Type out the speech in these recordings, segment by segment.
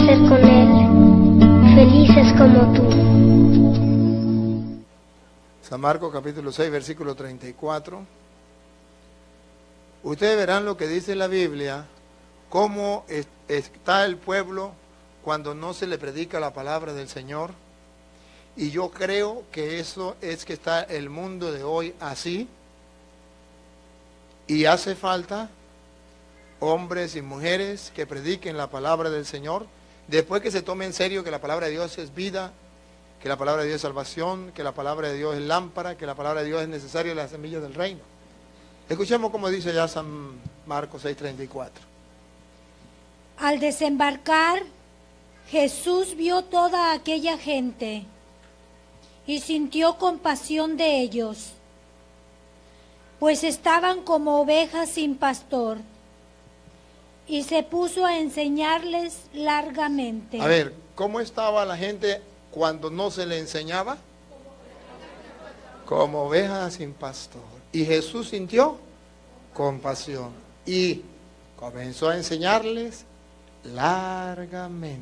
ser con Él, felices como tú. San Marcos capítulo 6, versículo 34. Ustedes verán lo que dice la Biblia, cómo está el pueblo cuando no se le predica la palabra del Señor. Y yo creo que eso es que está el mundo de hoy así. Y hace falta hombres y mujeres que prediquen la palabra del Señor, después que se tome en serio que la palabra de Dios es vida, que la palabra de Dios es salvación, que la palabra de Dios es lámpara, que la palabra de Dios es necesaria en las semillas del reino. Escuchemos cómo dice ya San Marcos 6:34. Al desembarcar, Jesús vio toda aquella gente y sintió compasión de ellos, pues estaban como ovejas sin pastor, y se puso a enseñarles largamente. A ver, ¿cómo estaba la gente cuando no se le enseñaba? Como ovejas sin pastor. Y Jesús sintió compasión y comenzó a enseñarles largamente.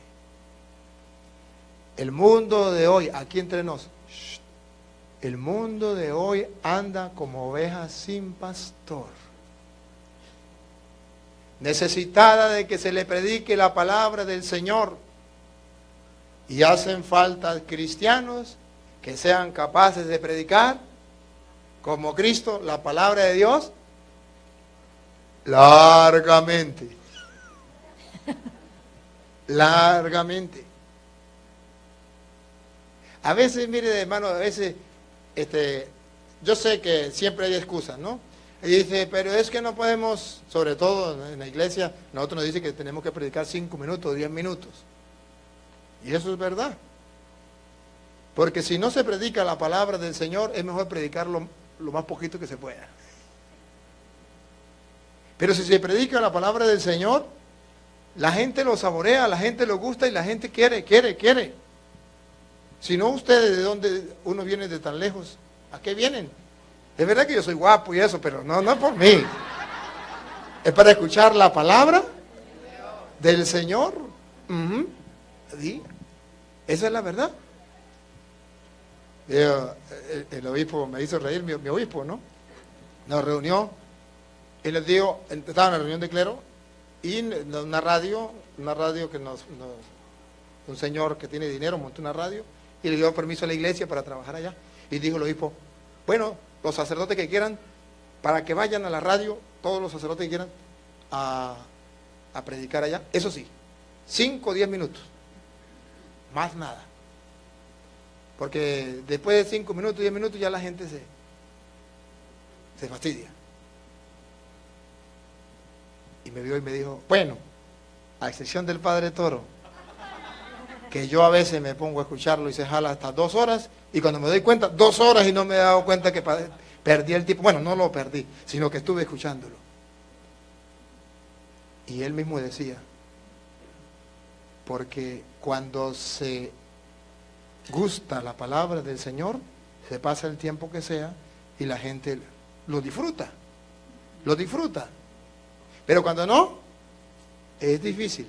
El mundo de hoy, aquí entre nos, el mundo de hoy anda como ovejas sin pastor, necesitada de que se le predique la palabra del Señor. Y hacen falta cristianos que sean capaces de predicar como Cristo la palabra de Dios largamente. Largamente. A veces, mire hermano, a veces yo sé que siempre hay excusas, ¿no? Y dice, pero es que no podemos, sobre todo en la iglesia, nosotros nos dice que tenemos que predicar 5 minutos, 10 minutos. Y eso es verdad. Porque si no se predica la palabra del Señor, es mejor predicarlo lo más poquito que se pueda. Pero si se predica la palabra del Señor, la gente lo saborea, la gente lo gusta y la gente quiere. Si no, ustedes, ¿de dónde uno viene de tan lejos? ¿A qué vienen? Es verdad que yo soy guapo y eso, pero no es por mí. Es para escuchar la palabra del Señor. ¿Sí? Esa es la verdad. El obispo me hizo reír, mi obispo, ¿no? Nos reunió y les digo, estaba en la reunión de clero y una radio que un señor que tiene dinero montó una radio y le dio permiso a la iglesia para trabajar allá. Y dijo el obispo, bueno, los sacerdotes que quieran, para que vayan a la radio, todos los sacerdotes que quieran, a predicar allá, eso sí, 5 o 10 minutos, más nada. Porque después de 5 minutos, 10 minutos, ya la gente se fastidia. Y me vio y me dijo, bueno, a excepción del Padre Toro, que yo a veces me pongo a escucharlo y se jala hasta 2 horas, y cuando me doy cuenta, 2 horas y no me he dado cuenta que perdí el tiempo. Bueno, no lo perdí, sino que estuve escuchándolo. Y él mismo decía, porque cuando se gusta la palabra del Señor, se pasa el tiempo que sea y la gente lo disfruta. Pero cuando no, es difícil.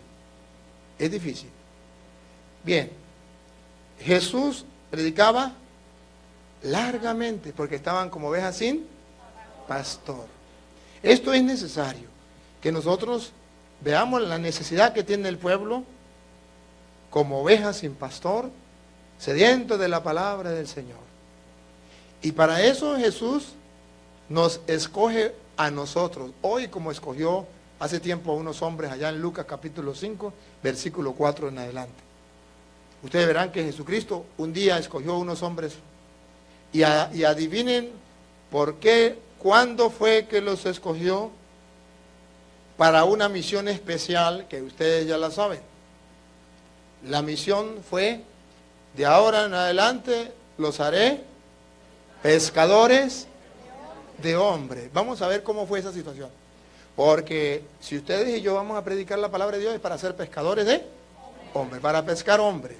Bien, Jesús predicaba largamente porque estaban como ovejas sin pastor. Esto es necesario, que nosotros veamos la necesidad que tiene el pueblo como ovejas sin pastor, sediento de la palabra del Señor. Y para eso Jesús nos escoge a nosotros, hoy como escogió hace tiempo a unos hombres allá en Lucas capítulo 5, versículo 4 en adelante. Ustedes verán que Jesucristo un día escogió a unos hombres y adivinen por qué, cuándo fue que los escogió para una misión especial que ustedes ya la saben. La misión fue: de ahora en adelante los haré pescadores de hombres. Vamos a ver cómo fue esa situación. Porque si ustedes y yo vamos a predicar la palabra de Dios es para ser pescadores de hombres, para pescar hombres.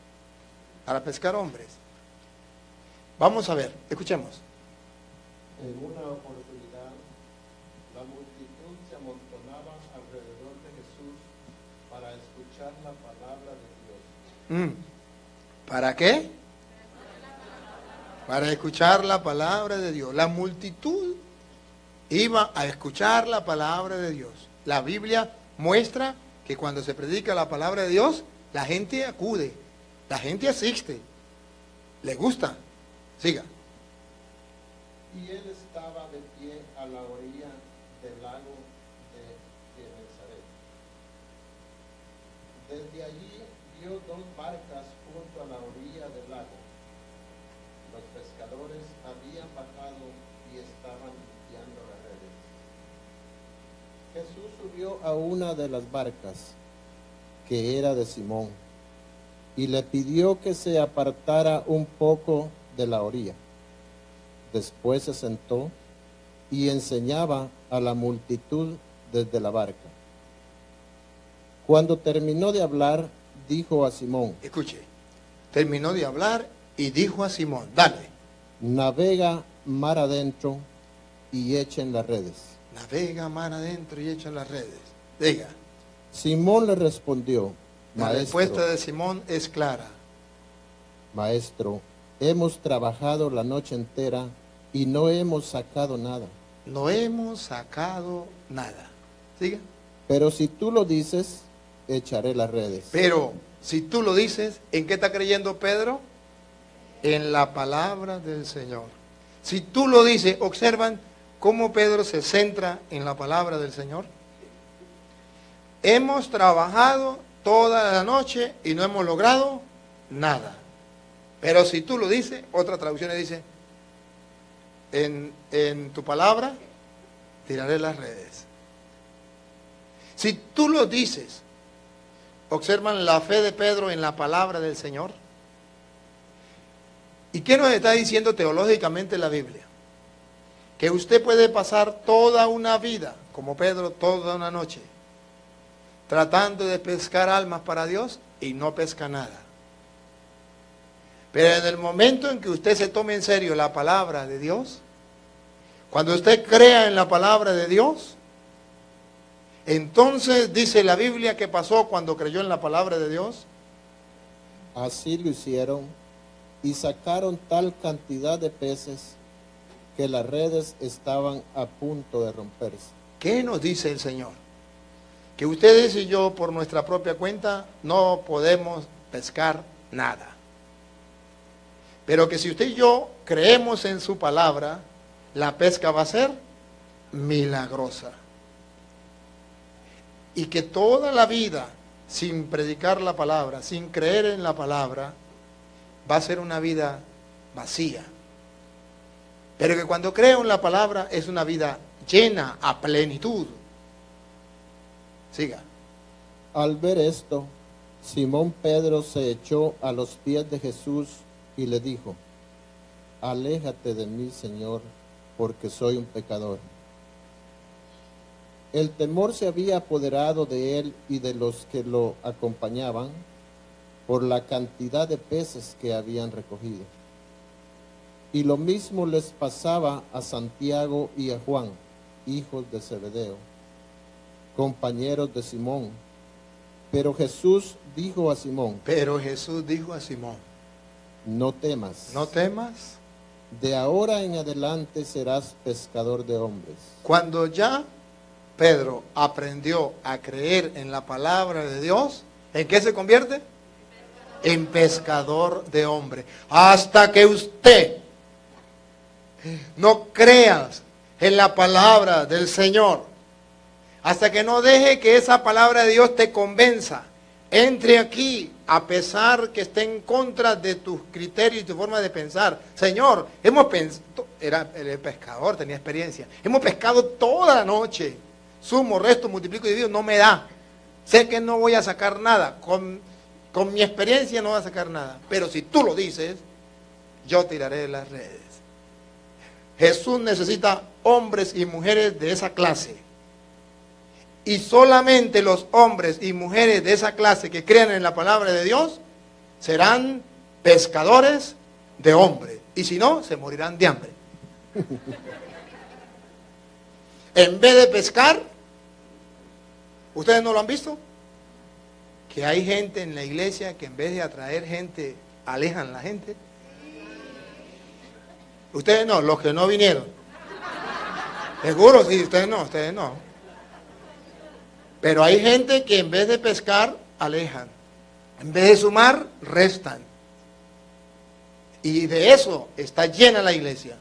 Vamos a ver, escuchemos. En una oportunidad, la multitud se amontonaba alrededor de Jesús para escuchar escuchar la palabra de Dios. ¿Para qué? Para escuchar la palabra de Dios. La multitud iba a escuchar la palabra de Dios. La Biblia muestra que cuando se predica la palabra de Dios, la gente acude, la gente asiste, le gusta. Siga. Y él estaba de pie a la orilla del lago de Genesaret. Desde allí vio dos barcas junto a la orilla del lago. Los pescadores habían bajado y estaban limpiando las redes. Jesús subió a una de las barcas, que era de Simón, y le pidió que se apartara un poco de la orilla. Después se sentó y enseñaba a la multitud desde la barca. Cuando terminó de hablar, dijo a Simón: Escuche, terminó de hablar y dijo a Simón, dale, navega mar adentro y echen las redes. navega mar adentro y echa las redes. Diga, Simón le respondió: la respuesta de Simón es clara. Maestro, hemos trabajado la noche entera y no hemos sacado nada. No hemos sacado nada. Siga. Pero si tú lo dices, echaré las redes. Pero si tú lo dices, ¿en qué está creyendo Pedro? En la palabra del Señor. Si tú lo dices, observan cómo Pedro se centra en la palabra del Señor. Hemos trabajado toda la noche y no hemos logrado nada. Pero si tú lo dices, otra traducción dice, en tu palabra tiraré las redes. Si tú lo dices, observan la fe de Pedro en la palabra del Señor. ¿Y qué nos está diciendo teológicamente la Biblia? Que usted puede pasar toda una vida, como Pedro, toda una noche, tratando de pescar almas para Dios y no pesca nada. Pero en el momento en que usted se tome en serio la palabra de Dios, cuando usted crea en la palabra de Dios, entonces dice la Biblia que pasó cuando creyó en la palabra de Dios. Así lo hicieron y sacaron tal cantidad de peces que las redes estaban a punto de romperse. ¿Qué nos dice el Señor? Que ustedes y yo por nuestra propia cuenta no podemos pescar nada. Pero que si usted y yo creemos en su palabra, la pesca va a ser milagrosa. Y que toda la vida, sin predicar la palabra, sin creer en la palabra, va a ser una vida vacía. Pero que cuando creo en la palabra es una vida llena a plenitud. Siga. Al ver esto, Simón Pedro se echó a los pies de Jesús y le dijo: aléjate de mí, Señor, porque soy un pecador. El temor se había apoderado de él y de los que lo acompañaban por la cantidad de peces que habían recogido. Y lo mismo les pasaba a Santiago y a Juan, hijos de Zebedeo, compañeros de Simón. Pero Jesús dijo a Simón: no temas. No temas. De ahora en adelante serás pescador de hombres. Cuando ya Pedro aprendió a creer en la palabra de Dios, ¿en qué se convierte? En pescador de hombres. Hasta que usted no creas en la palabra del Señor, hasta que no deje que esa palabra de Dios te convenza, entre aquí, a pesar que esté en contra de tus criterios y tu forma de pensar. Señor, hemos pensado, era el pescador, tenía experiencia, hemos pescado toda la noche, sumo, resto, multiplico y divido, no me da. Sé que no voy a sacar nada, con mi experiencia no voy a sacar nada, pero si tú lo dices, yo tiraré las redes. Jesús necesita hombres y mujeres de esa clase. Y solamente los hombres y mujeres de esa clase que crean en la palabra de Dios serán pescadores de hombres. Y si no, se morirán de hambre. En vez de pescar, ¿ustedes no lo han visto? que hay gente en la iglesia que en vez de atraer gente, alejan la gente? Ustedes no, los que no vinieron. Seguro, sí, ustedes no. Pero hay gente que en vez de pescar, alejan. En vez de sumar, restan. Y de eso está llena la iglesia.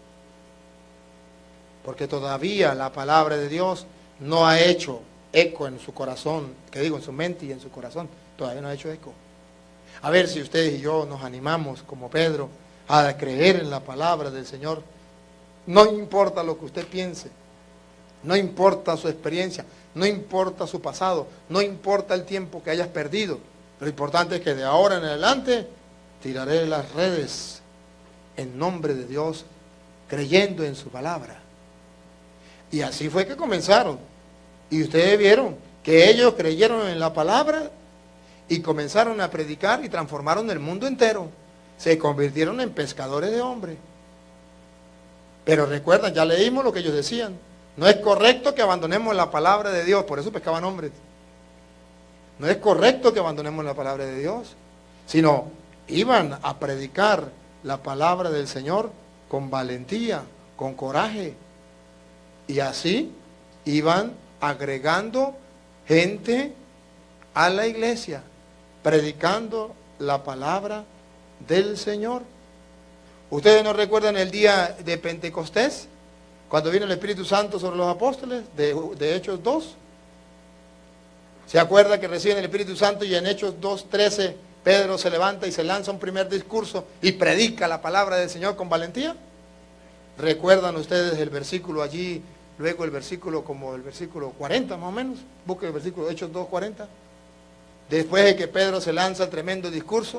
Porque todavía la palabra de Dios no ha hecho eco en su corazón, en su mente y en su corazón. Todavía no ha hecho eco. A ver si ustedes y yo nos animamos, como Pedro, a creer en la palabra del Señor. No importa lo que usted piense, no importa su experiencia, no importa su pasado, no importa el tiempo que hayas perdido. Lo importante es que de ahora en adelante tiraré las redes en nombre de Dios, creyendo en su palabra. Y así fue que comenzaron. Y ustedes vieron que ellos creyeron en la palabra y comenzaron a predicar y transformaron el mundo entero. Se convirtieron en pescadores de hombres. Pero recuerdan, ya leímos lo que ellos decían. No es correcto que abandonemos la palabra de Dios, por eso pescaban hombres. No es correcto que abandonemos la palabra de Dios, sino iban a predicar la palabra del Señor con valentía, con coraje. Y así iban agregando gente a la iglesia, predicando la palabra del Señor. ¿Ustedes no recuerdan el día de Pentecostés? Cuando vino el Espíritu Santo sobre los apóstoles, de Hechos 2. ¿Se acuerda que reciben el Espíritu Santo y en Hechos 2:13 Pedro se levanta y se lanza un primer discurso y predica la palabra del Señor con valentía? ¿Recuerdan ustedes el versículo allí? Luego el versículo, como el versículo 40 más o menos. Busque el versículo Hechos 2:40. Después de que Pedro se lanza el tremendo discurso,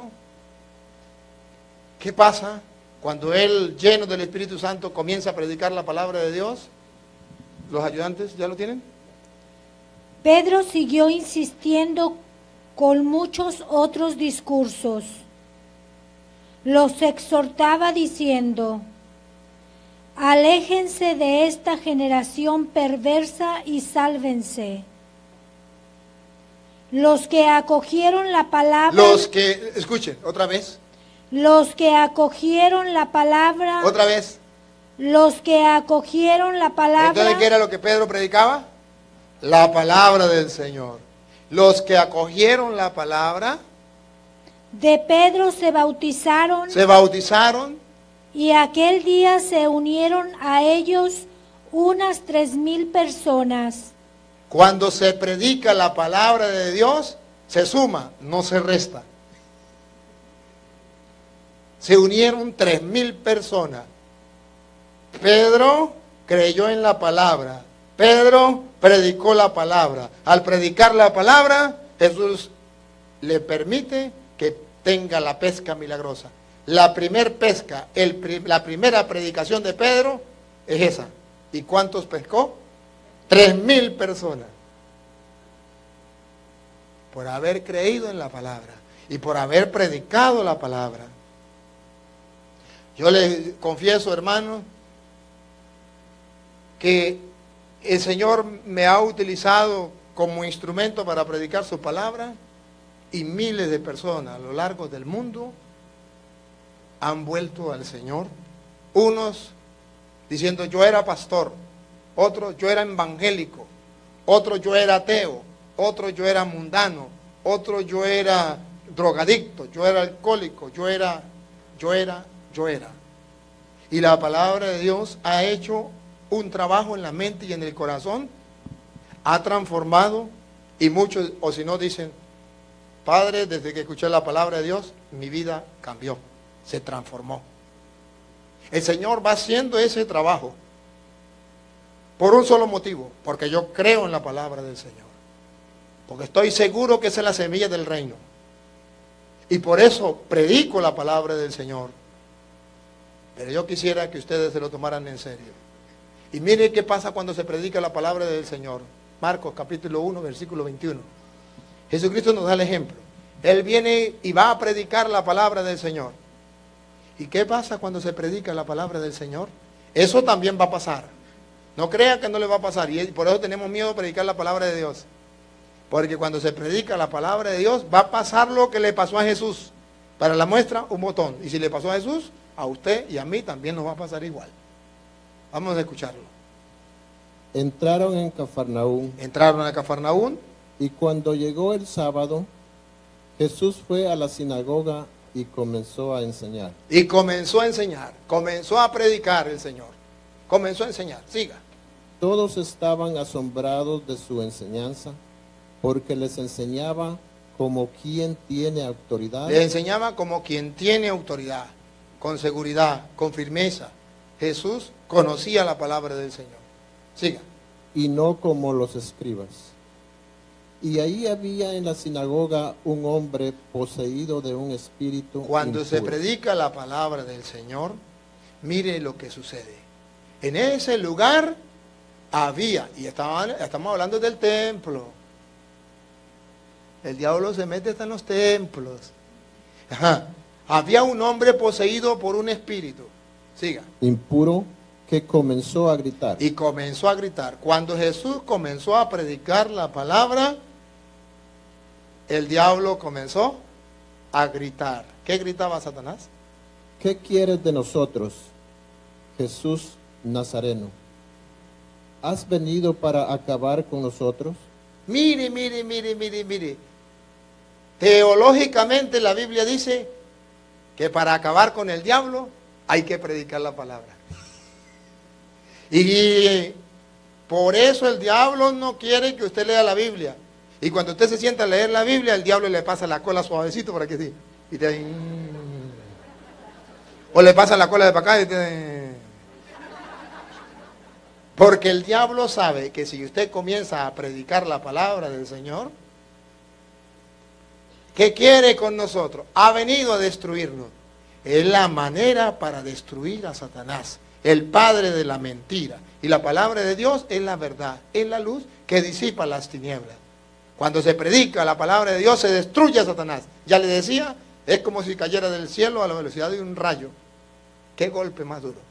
¿qué pasa? Cuando él, lleno del Espíritu Santo, comienza a predicar la palabra de Dios. ¿Los ayudantes ya lo tienen? Pedro siguió insistiendo con muchos otros discursos. Los exhortaba diciendo: aléjense de esta generación perversa y sálvense. Los que acogieron la palabra... Escuchen, otra vez. Los que acogieron la palabra... Otra vez. Los que acogieron la palabra... Entonces, ¿qué era lo que Pedro predicaba? La palabra del Señor. Los que acogieron la palabra... de Pedro se bautizaron. Se bautizaron. Y aquel día se unieron a ellos unas 3,000 personas. Cuando se predica la palabra de Dios, se suma, no se resta. Se unieron 3,000 personas. Pedro creyó en la palabra. Pedro predicó la palabra. Al predicar la palabra, Jesús le permite que tenga la pesca milagrosa. La primer pesca, la primera predicación de Pedro es esa. ¿Y cuántos pescó? 3,000 personas. Por haber creído en la palabra y por haber predicado la palabra. Yo les confieso, hermanos, que el Señor me ha utilizado como instrumento para predicar su palabra y miles de personas a lo largo del mundo han vuelto al Señor. Unos diciendo yo era pastor, otros yo era evangélico, otros yo era ateo, otros yo era mundano, otros yo era drogadicto, yo era alcohólico, yo era. Y la palabra de Dios ha hecho un trabajo en la mente y en el corazón, ha transformado, y muchos, o si no, dicen: Padre, desde que escuché la palabra de Dios, mi vida cambió, se transformó. El Señor va haciendo ese trabajo por un solo motivo, porque yo creo en la palabra del Señor, porque estoy seguro que esa es la semilla del reino, y por eso predico la palabra del Señor. Pero yo quisiera que ustedes se lo tomaran en serio. Y mire qué pasa cuando se predica la palabra del Señor. Marcos capítulo 1, versículo 21. Jesucristo nos da el ejemplo. Él viene y va a predicar la palabra del Señor. ¿Y qué pasa cuando se predica la palabra del Señor? Eso también va a pasar. No crea que no le va a pasar. Y por eso tenemos miedo a predicar la palabra de Dios. Porque cuando se predica la palabra de Dios, va a pasar lo que le pasó a Jesús. Para la muestra, un botón. Y si le pasó a Jesús, a usted y a mí también nos va a pasar igual. Vamos a escucharlo. Entraron en Cafarnaúm, Entraron a Cafarnaúm y cuando llegó el sábado, Jesús fue a la sinagoga y comenzó a enseñar. y comenzó a enseñar. Comenzó a predicar el Señor. Comenzó a enseñar. Siga. Todos estaban asombrados de su enseñanza, porque les enseñaba como quien tiene autoridad. Le enseñaba como quien tiene autoridad, con seguridad, con firmeza. Jesús conocía la palabra del Señor. Siga. Y no como los escribas. Y ahí había en la sinagoga un hombre poseído de un espíritu Cuando se impuro. predica la palabra del Señor, mire lo que sucede. En ese lugar había, y estamos hablando del templo. El diablo se mete hasta en los templos. Ajá. Había un hombre poseído por un espíritu. Siga. Impuro, que comenzó a gritar. Y comenzó a gritar. Cuando Jesús comenzó a predicar la palabra, el diablo comenzó a gritar. ¿Qué gritaba Satanás? ¿Qué quieres de nosotros, Jesús Nazareno? ¿Has venido para acabar con nosotros? Mire, mire, mire, mire, mire. Teológicamente la Biblia dice que para acabar con el diablo hay que predicar la palabra. Y por eso el diablo no quiere que usted lea la Biblia. Y cuando usted se sienta a leer la Biblia, el diablo le pasa la cola suavecito para que sí. Y te... O le pasa la cola de para acá y te... Porque el diablo sabe que si usted comienza a predicar la palabra del Señor, ¿qué quiere con nosotros? Ha venido a destruirnos. Es la manera para destruir a Satanás, el padre de la mentira. Y la palabra de Dios es la verdad, es la luz que disipa las tinieblas. Cuando se predica la palabra de Dios, se destruye a Satanás. Ya le decía, es como si cayera del cielo a la velocidad de un rayo. ¿Qué golpe más duro?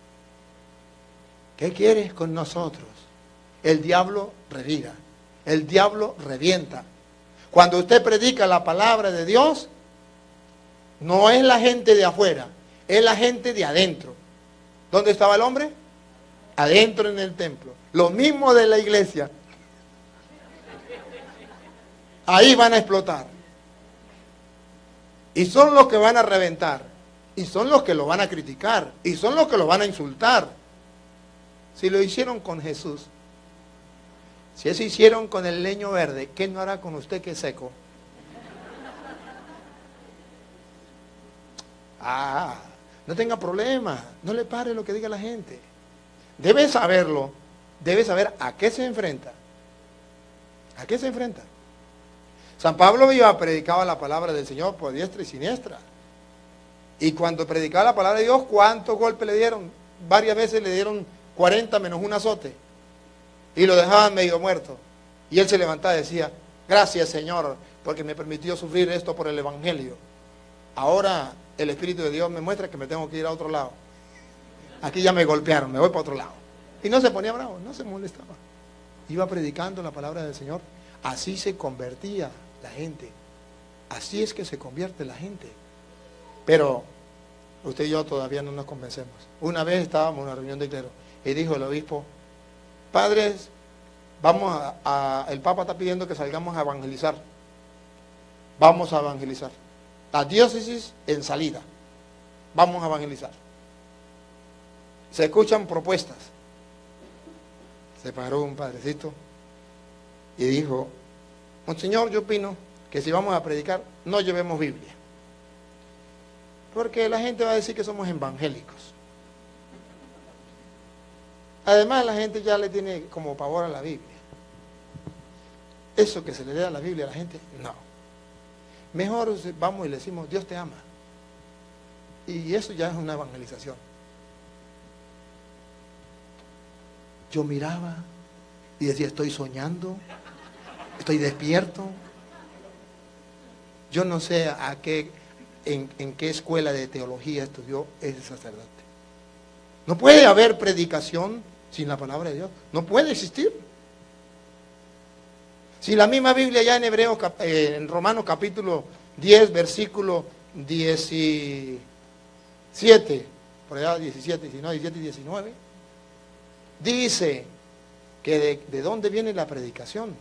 ¿Qué quieres con nosotros? El diablo revira, el diablo revienta. Cuando usted predica la palabra de Dios, no es la gente de afuera, es la gente de adentro. ¿Dónde estaba el hombre? Adentro en el templo. Lo mismo de la iglesia. Ahí van a explotar. Y son los que van a reventar. Y son los que lo van a criticar. Y son los que lo van a insultar. Si lo hicieron con Jesús, si eso hicieron con el leño verde, ¿qué no hará con usted que es seco? No tenga problema, no le pare lo que diga la gente. Debe saberlo, debe saber a qué se enfrenta. ¿A qué se enfrenta? San Pablo iba, predicaba la palabra del Señor por diestra y siniestra. Y cuando predicaba la palabra de Dios, ¿cuántos golpes le dieron? Varias veces le dieron 40 menos un azote. Y lo dejaban medio muerto. Y él se levantaba y decía, gracias Señor, porque me permitió sufrir esto por el Evangelio. Ahora el Espíritu de Dios me muestra que me tengo que ir a otro lado. Aquí ya me golpearon, me voy para otro lado. Y no se ponía bravo, no se molestaba. Iba predicando la palabra del Señor. Así se convertía la gente. Así es que se convierte la gente. Pero usted y yo todavía no nos convencemos. Una vez estábamos en una reunión de clero y dijo el obispo, padres, el Papa está pidiendo que salgamos a evangelizar. Vamos a evangelizar. La diócesis en salida. Vamos a evangelizar. Se escuchan propuestas. Se paró un padrecito y dijo, Monseñor, yo opino que si vamos a predicar, no llevemos Biblia. Porque la gente va a decir que somos evangélicos. Además, la gente ya le tiene como pavor a la Biblia. Eso que se le dé a la Biblia a la gente, no. Mejor vamos y le decimos, Dios te ama. Y eso ya es una evangelización. Yo miraba y decía, estoy soñando, estoy despierto. Yo no sé en qué escuela de teología estudió ese sacerdote. No puede haber predicación sin la palabra de Dios. No puede existir. Si la misma Biblia ya en Hebreos, en Romanos capítulo 10, versículo 17, por allá 17, 19, 17 y 19, dice que de dónde viene la predicación.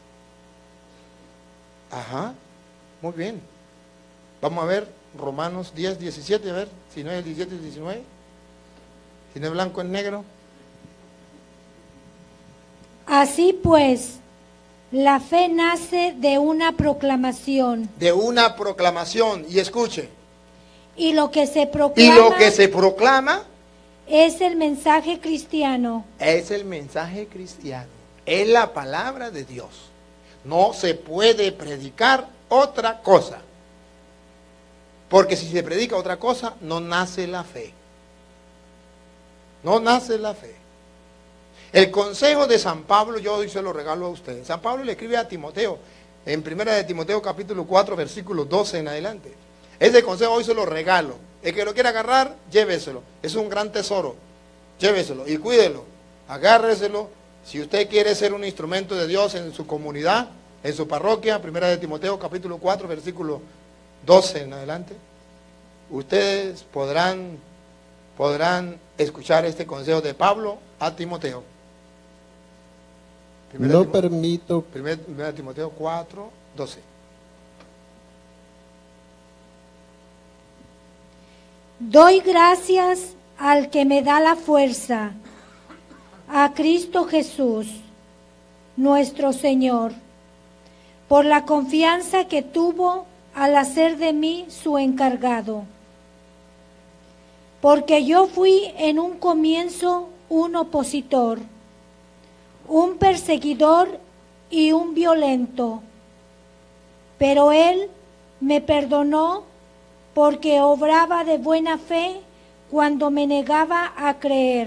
Ajá, muy bien. Vamos a ver Romanos 10, 17, a ver, si no es el 17 y 19, si no es blanco es negro. Así pues, la fe nace de una proclamación. De una proclamación, y escuche, Y lo que se y proclama lo que se proclama es el mensaje cristiano. es el mensaje cristiano, es la palabra de Dios. No se puede predicar otra cosa, porque si se predica otra cosa, no nace la fe. No nace la fe. El consejo de San Pablo, yo hoy se lo regalo a ustedes. San Pablo le escribe a Timoteo, en primera de Timoteo capítulo 4, versículo 12 en adelante. Ese consejo hoy se lo regalo. El que lo quiera agarrar, lléveselo. Es un gran tesoro. Lléveselo y cuídelo. Agárreselo. Si usted quiere ser un instrumento de Dios en su comunidad, en su parroquia, primera de Timoteo capítulo 4, versículo 12 en adelante, ustedes podrán escuchar este consejo de Pablo a Timoteo. No permito Primera Timoteo 4, 12. Doy gracias al que me da la fuerza, a Cristo Jesús, nuestro Señor, por la confianza que tuvo al hacer de mí su encargado. Porque yo fui en un comienzo un opositor, un perseguidor y un violento, pero Él me perdonó porque obraba de buena fe cuando me negaba a creer.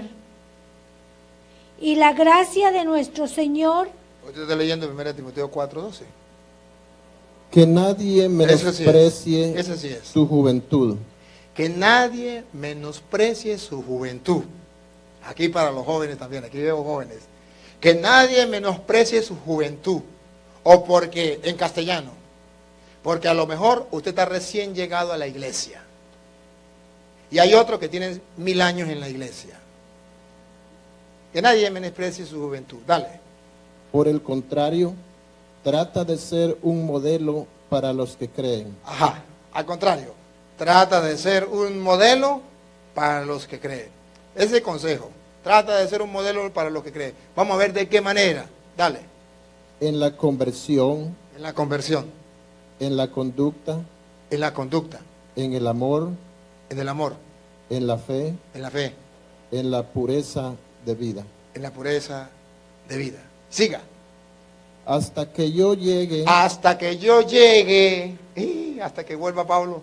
Y la gracia de nuestro Señor... Usted está leyendo 1 Timoteo 4, 12. que nadie menosprecie Ese sí es. su juventud. Que nadie menosprecie su juventud. Aquí para los jóvenes también, aquí veo jóvenes. Que nadie menosprecie su juventud. O porque, en castellano, porque a lo mejor usted está recién llegado a la iglesia. Y hay otros que tienen 1000 años en la iglesia. Que nadie menosprecie su juventud. Dale. Por el contrario, trata de ser un modelo para los que creen. Ajá, al contrario. Trata de ser un modelo para los que creen. Ese consejo. Trata de ser un modelo para los que creen. Vamos a ver de qué manera. Dale. En la conversión, En la conversión. en la conducta, En la conducta. en el amor, En el amor. en la fe, En la fe. en la pureza de vida. En la pureza de vida. Siga. Hasta que yo llegue, Hasta que yo llegue. Hasta que vuelva Pablo.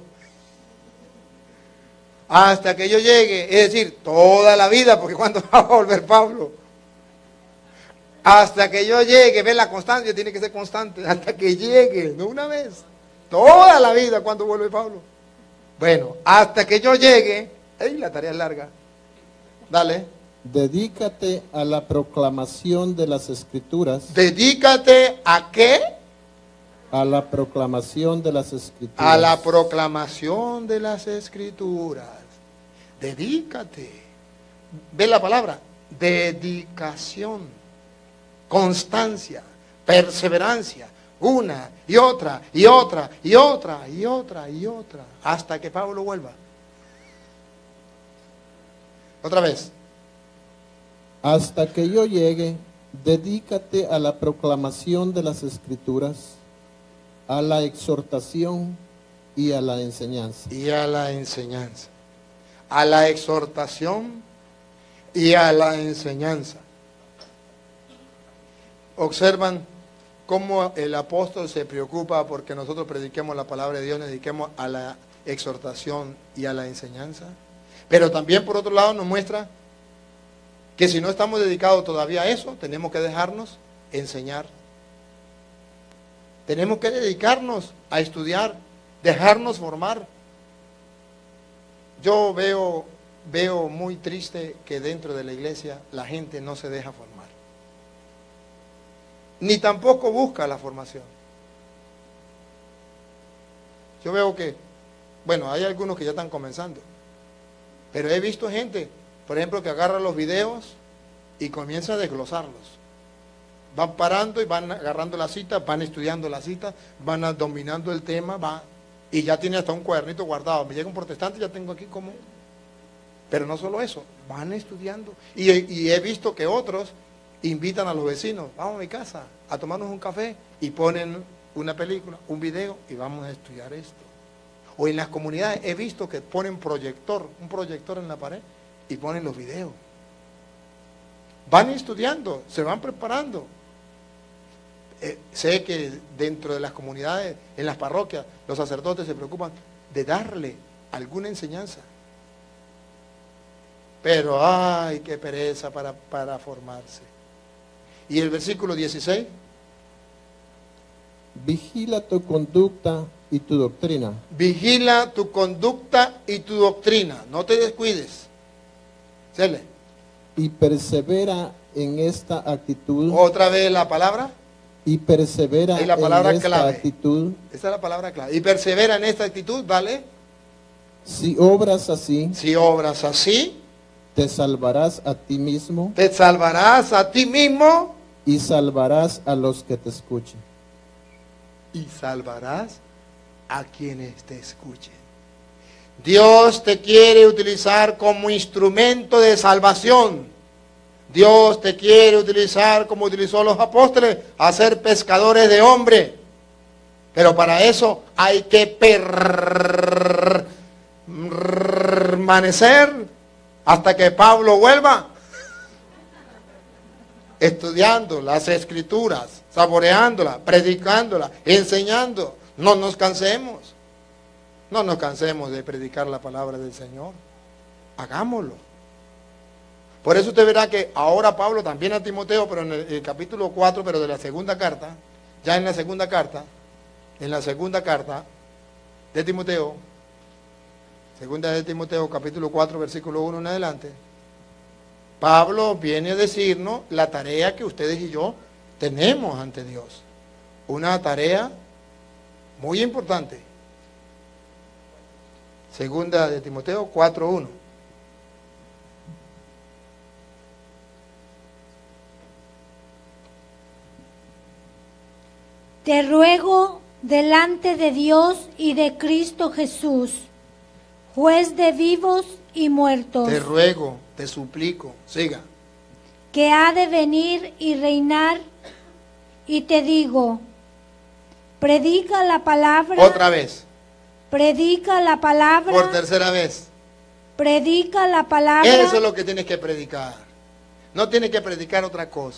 Hasta que yo llegue. Es decir, toda la vida. Porque ¿cuándo va a volver Pablo? Hasta que yo llegue. Ve, la constancia tiene que ser constante. Hasta que llegue. No una vez. Toda la vida. ¿Cuándo vuelve Pablo? Bueno, hasta que yo llegue. La tarea es larga. Dale. dedícate a la proclamación de las Escrituras. Dedícate a qué? A la proclamación de las Escrituras. A la proclamación de las Escrituras. Dedícate. Ve la palabra. Dedicación. Constancia. Perseverancia. Una y otra y otra y otra y otra y otra. Hasta que Pablo vuelva. Otra vez. Hasta que yo llegue, dedícate a la proclamación de las Escrituras, a la exhortación y a la enseñanza. Y a la enseñanza. A la exhortación y a la enseñanza. Observan cómo el apóstol se preocupa porque nosotros prediquemos la palabra de Dios, nos dediquemos a la exhortación y a la enseñanza. Pero también por otro lado nos muestra que si no estamos dedicados todavía a eso, tenemos que dejarnos enseñar. Tenemos que dedicarnos a estudiar, dejarnos formar. Yo veo muy triste que dentro de la iglesia la gente no se deja formar. ni tampoco busca la formación. Yo veo que, bueno, hay algunos que ya están comenzando, pero he visto gente, por ejemplo, que agarra los videos y comienza a desglosarlos. Van parando y van agarrando la cita, van estudiando la cita, van dominando el tema, y ya tiene hasta un cuadernito guardado. Me llega un protestante y ya tengo aquí como... Pero no solo eso, van estudiando. Y he visto que otros invitan a los vecinos, vamos a mi casa a tomarnos un café, y ponen una película, un video, y vamos a estudiar esto. O en las comunidades he visto que ponen un proyector en la pared, y ponen los videos. Van estudiando, se van preparando. Sé que dentro de las comunidades, en las parroquias, los sacerdotes se preocupan de darle alguna enseñanza. Pero, ay, qué pereza para formarse. Y el versículo 16. Vigila tu conducta y tu doctrina. Vigila tu conducta y tu doctrina. No te descuides. Sele. Y persevera en esta actitud. Otra vez la palabra. Y persevera Es la palabra en esta clave. actitud. Esa es la palabra clave. Y persevera en esta actitud, ¿vale? Si obras así, Si obras así, te salvarás a ti mismo te salvarás a ti mismo y salvarás a los que te escuchen. y salvarás a quienes te escuchen. Dios te quiere utilizar como instrumento de salvación. Dios te quiere utilizar como utilizó a los apóstoles, a ser pescadores de hombres. Pero para eso hay que permanecer hasta que Pablo vuelva, estudiando las escrituras, saboreándolas, predicándolas, enseñando. No nos cansemos. No nos cansemos de predicar la palabra del Señor. Hagámoslo. Por eso usted verá que ahora Pablo también a Timoteo, pero en el capítulo 4, pero de la segunda carta, ya en la segunda carta de Timoteo, segunda de Timoteo, capítulo 4, versículo 1 en adelante, Pablo viene a decirnos la tarea que ustedes y yo tenemos ante Dios. Una tarea muy importante. Segunda de Timoteo 4:1. Te ruego delante de Dios y de Cristo Jesús, juez de vivos y muertos, Te ruego, te suplico, siga. que ha de venir y reinar, y te digo, predica la palabra. Otra vez, Predica la palabra. por tercera vez. Predica la palabra. Eso es lo que tienes que predicar. No tienes que predicar otra cosa.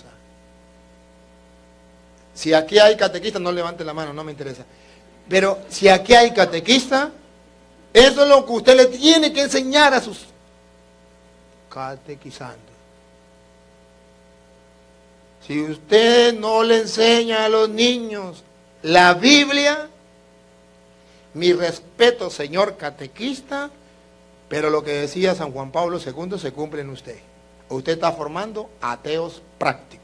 Si aquí hay catequista, no levante la mano, no me interesa. Pero si aquí hay catequista, eso es lo que usted le tiene que enseñar a sus catequizando. Si usted no le enseña a los niños la Biblia, mi respeto, señor catequista, pero lo que decía San Juan Pablo II se cumple en usted. Usted está formando ateos prácticos.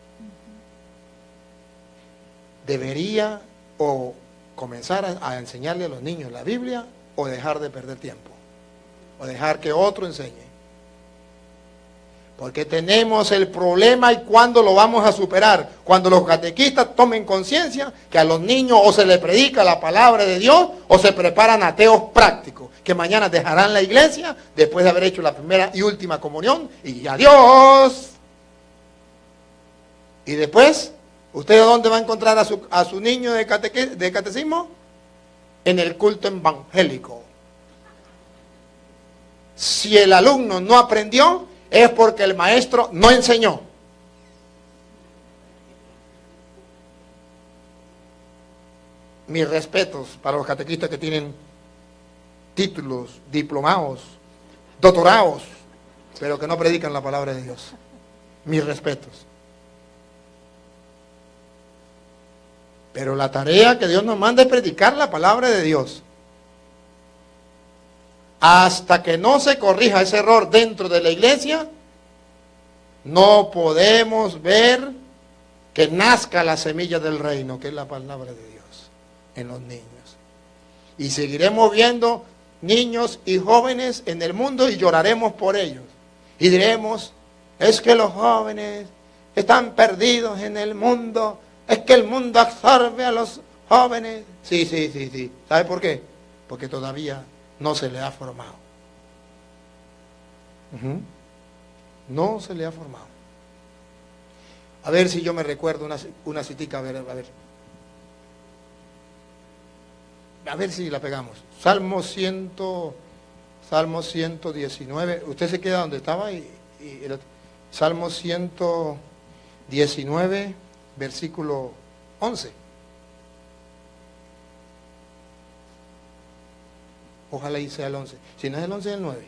Debería o comenzar a enseñarle a los niños la Biblia, o dejar de perder tiempo, o dejar que otro enseñe. Porque tenemos el problema, y cuando lo vamos a superar, cuando los catequistas tomen conciencia que a los niños o se les predica la palabra de Dios, o se preparan ateos prácticos, que mañana dejarán la iglesia después de haber hecho la primera y última comunión, y adiós. Y después, ¿usted dónde va a encontrar a su niño de catecismo? En el culto evangélico. Si el alumno no aprendió, es porque el maestro no enseñó. Mis respetos para los catequistas que tienen títulos, diplomados, doctorados, pero que no predican la palabra de Dios. Mis respetos. Pero la tarea que Dios nos manda es predicar la palabra de Dios. Hasta que no se corrija ese error dentro de la iglesia, no podemos ver que nazca la semilla del reino, que es la palabra de Dios, en los niños. Y seguiremos viendo niños y jóvenes en el mundo y lloraremos por ellos. Y diremos, es que los jóvenes están perdidos en el mundo, es que el mundo absorbe a los jóvenes. Sí. ¿Sabe por qué? Porque todavía no se le ha formado. No se le ha formado. A ver si yo me recuerdo una citica, a ver. A ver si la pegamos. Salmo 119. Usted se queda donde estaba Salmo 119, versículo 11. Ojalá y sea el 11. Si no es el 11, es el 9.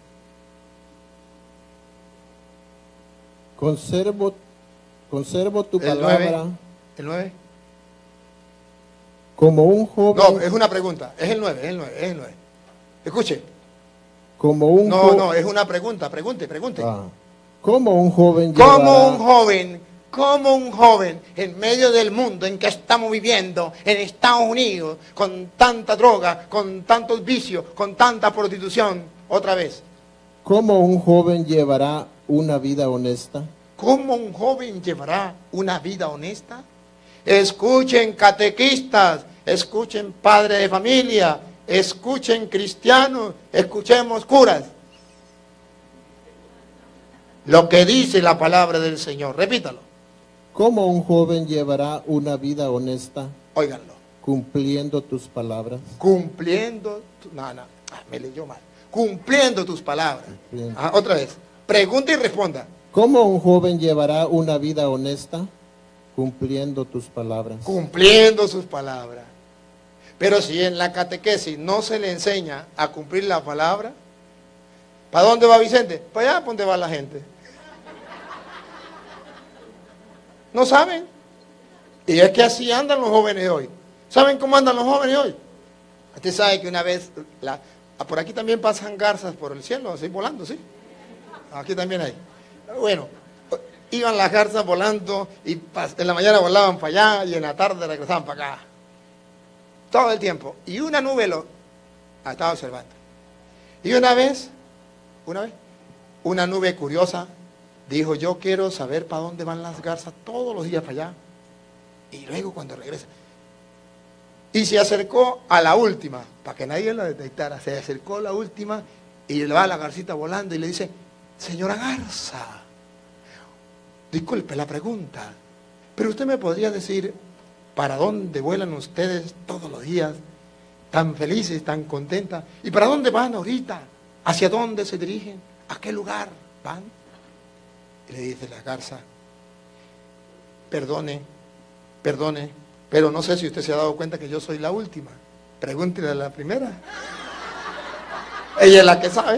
Conservo tu El palabra 9. ¿El 9? como un joven. No, es una pregunta. Es el 9. Escuche. Como un No, es una pregunta. Pregunte. Como un joven Como un joven en medio del mundo en que estamos viviendo, en Estados Unidos, con tanta droga, con tantos vicios, con tanta prostitución, otra vez. ¿Cómo un joven llevará una vida honesta? ¿Cómo un joven llevará una vida honesta? Escuchen catequistas, escuchen padres de familia, escuchen cristianos, escuchemos curas. Lo que dice la palabra del Señor, repítalo. ¿Cómo un joven llevará una vida honesta? Óiganlo. Cumpliendo tus palabras. Me leyó mal. Cumpliendo tus palabras. Cumpliendo. Otra vez. Pregunta y responda. ¿Cómo un joven llevará una vida honesta? Cumpliendo tus palabras. Cumpliendo sus palabras. Pero si en la catequesis no se le enseña a cumplir la palabra, ¿para dónde va Vicente? Para allá, ¿para dónde va la gente? ¿No saben? Y es que así andan los jóvenes hoy. ¿Saben cómo andan los jóvenes hoy? Usted sabe que una vez, por aquí también pasan garzas por el cielo, así volando, ¿sí? Aquí también hay. Bueno, iban las garzas volando y en la mañana volaban para allá y en la tarde regresaban para acá. Todo el tiempo. Y una nube lo estaba observando. Y una vez, una nube curiosa dijo, yo quiero saber para dónde van las garzas todos los días para allá. Y luego cuando regresa. Y se acercó a la última, para que nadie la detectara. Se acercó a la última y le va la garcita volando y le dice, señora garza, disculpe la pregunta, pero usted me podría decir para dónde vuelan ustedes todos los días, tan felices, tan contentas, y para dónde van ahorita, hacia dónde se dirigen, a qué lugar van. Y le dice la garza, perdone, pero no sé si usted se ha dado cuenta que yo soy la última. Pregúntele a la primera. Ella es la que sabe.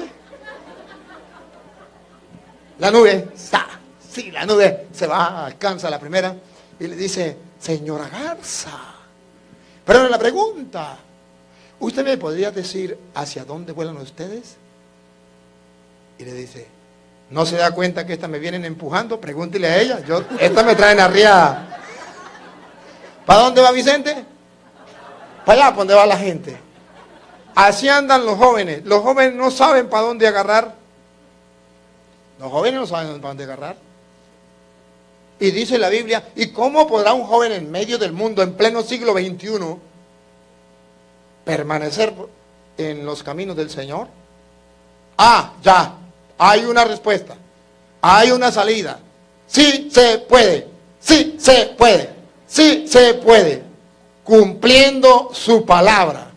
La nube, la nube se va, alcanza a la primera y le dice, señora garza, pero la pregunta, ¿usted me podría decir hacia dónde vuelan ustedes? Y le dice, ¿no se da cuenta que estas me vienen empujando? Pregúntele a ella, estas me traen arriba. ¿Para dónde va Vicente? Para allá, ¿para dónde va la gente? Así andan los jóvenes no saben para dónde agarrar. Los jóvenes no saben para dónde agarrar. Y dice la Biblia, ¿y cómo podrá un joven en medio del mundo, en pleno siglo XXI, permanecer en los caminos del Señor? Ya, hay una respuesta, hay una salida. Sí se puede, cumpliendo su palabra.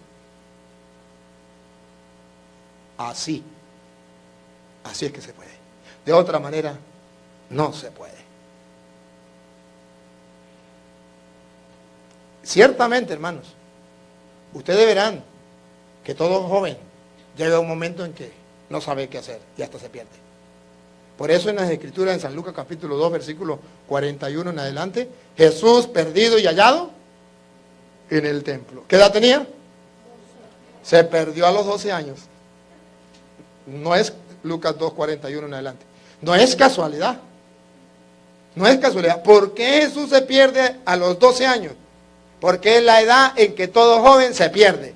Así es que se puede. De otra manera, no se puede. Ciertamente, hermanos, ustedes verán que todo joven llega un momento en que no sabe qué hacer y hasta se pierde. Por eso en las Escrituras, en San Lucas capítulo 2, versículo 41 en adelante, Jesús perdido y hallado en el templo. ¿Qué edad tenía? Se perdió a los 12 años. No es Lucas 2, 41 en adelante. No es casualidad. No es casualidad. ¿Por qué Jesús se pierde a los 12 años? Porque es la edad en que todo joven se pierde.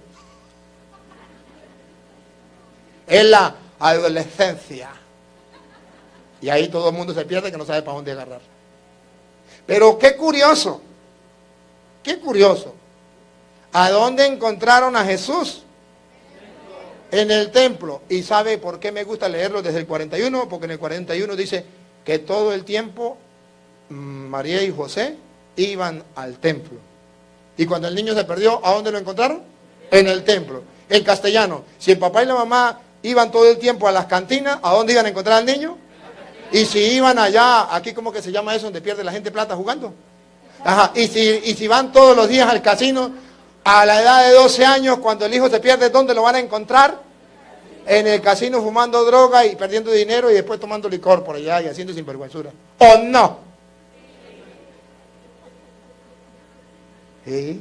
Es la adolescencia. Y ahí todo el mundo se pierde que no sabe para dónde agarrar. Pero qué curioso. Qué curioso. ¿A dónde encontraron a Jesús? En el templo. ¿Y sabe por qué me gusta leerlo desde el 41? Porque en el 41 dice que todo el tiempo María y José iban al templo. Y cuando el niño se perdió, ¿a dónde lo encontraron? En el templo. En castellano, si el papá y la mamá iban todo el tiempo a las cantinas, ¿a dónde iban a encontrar al niño? Y si iban allá, aquí ¿cómo que se llama eso? Donde pierde la gente plata jugando. Ajá. Y si van todos los días al casino, a la edad de 12 años, cuando el hijo se pierde, ¿dónde lo van a encontrar? En el casino fumando droga y perdiendo dinero y después tomando licor por allá y haciendo sinvergüenzura. ¿O no? Sí.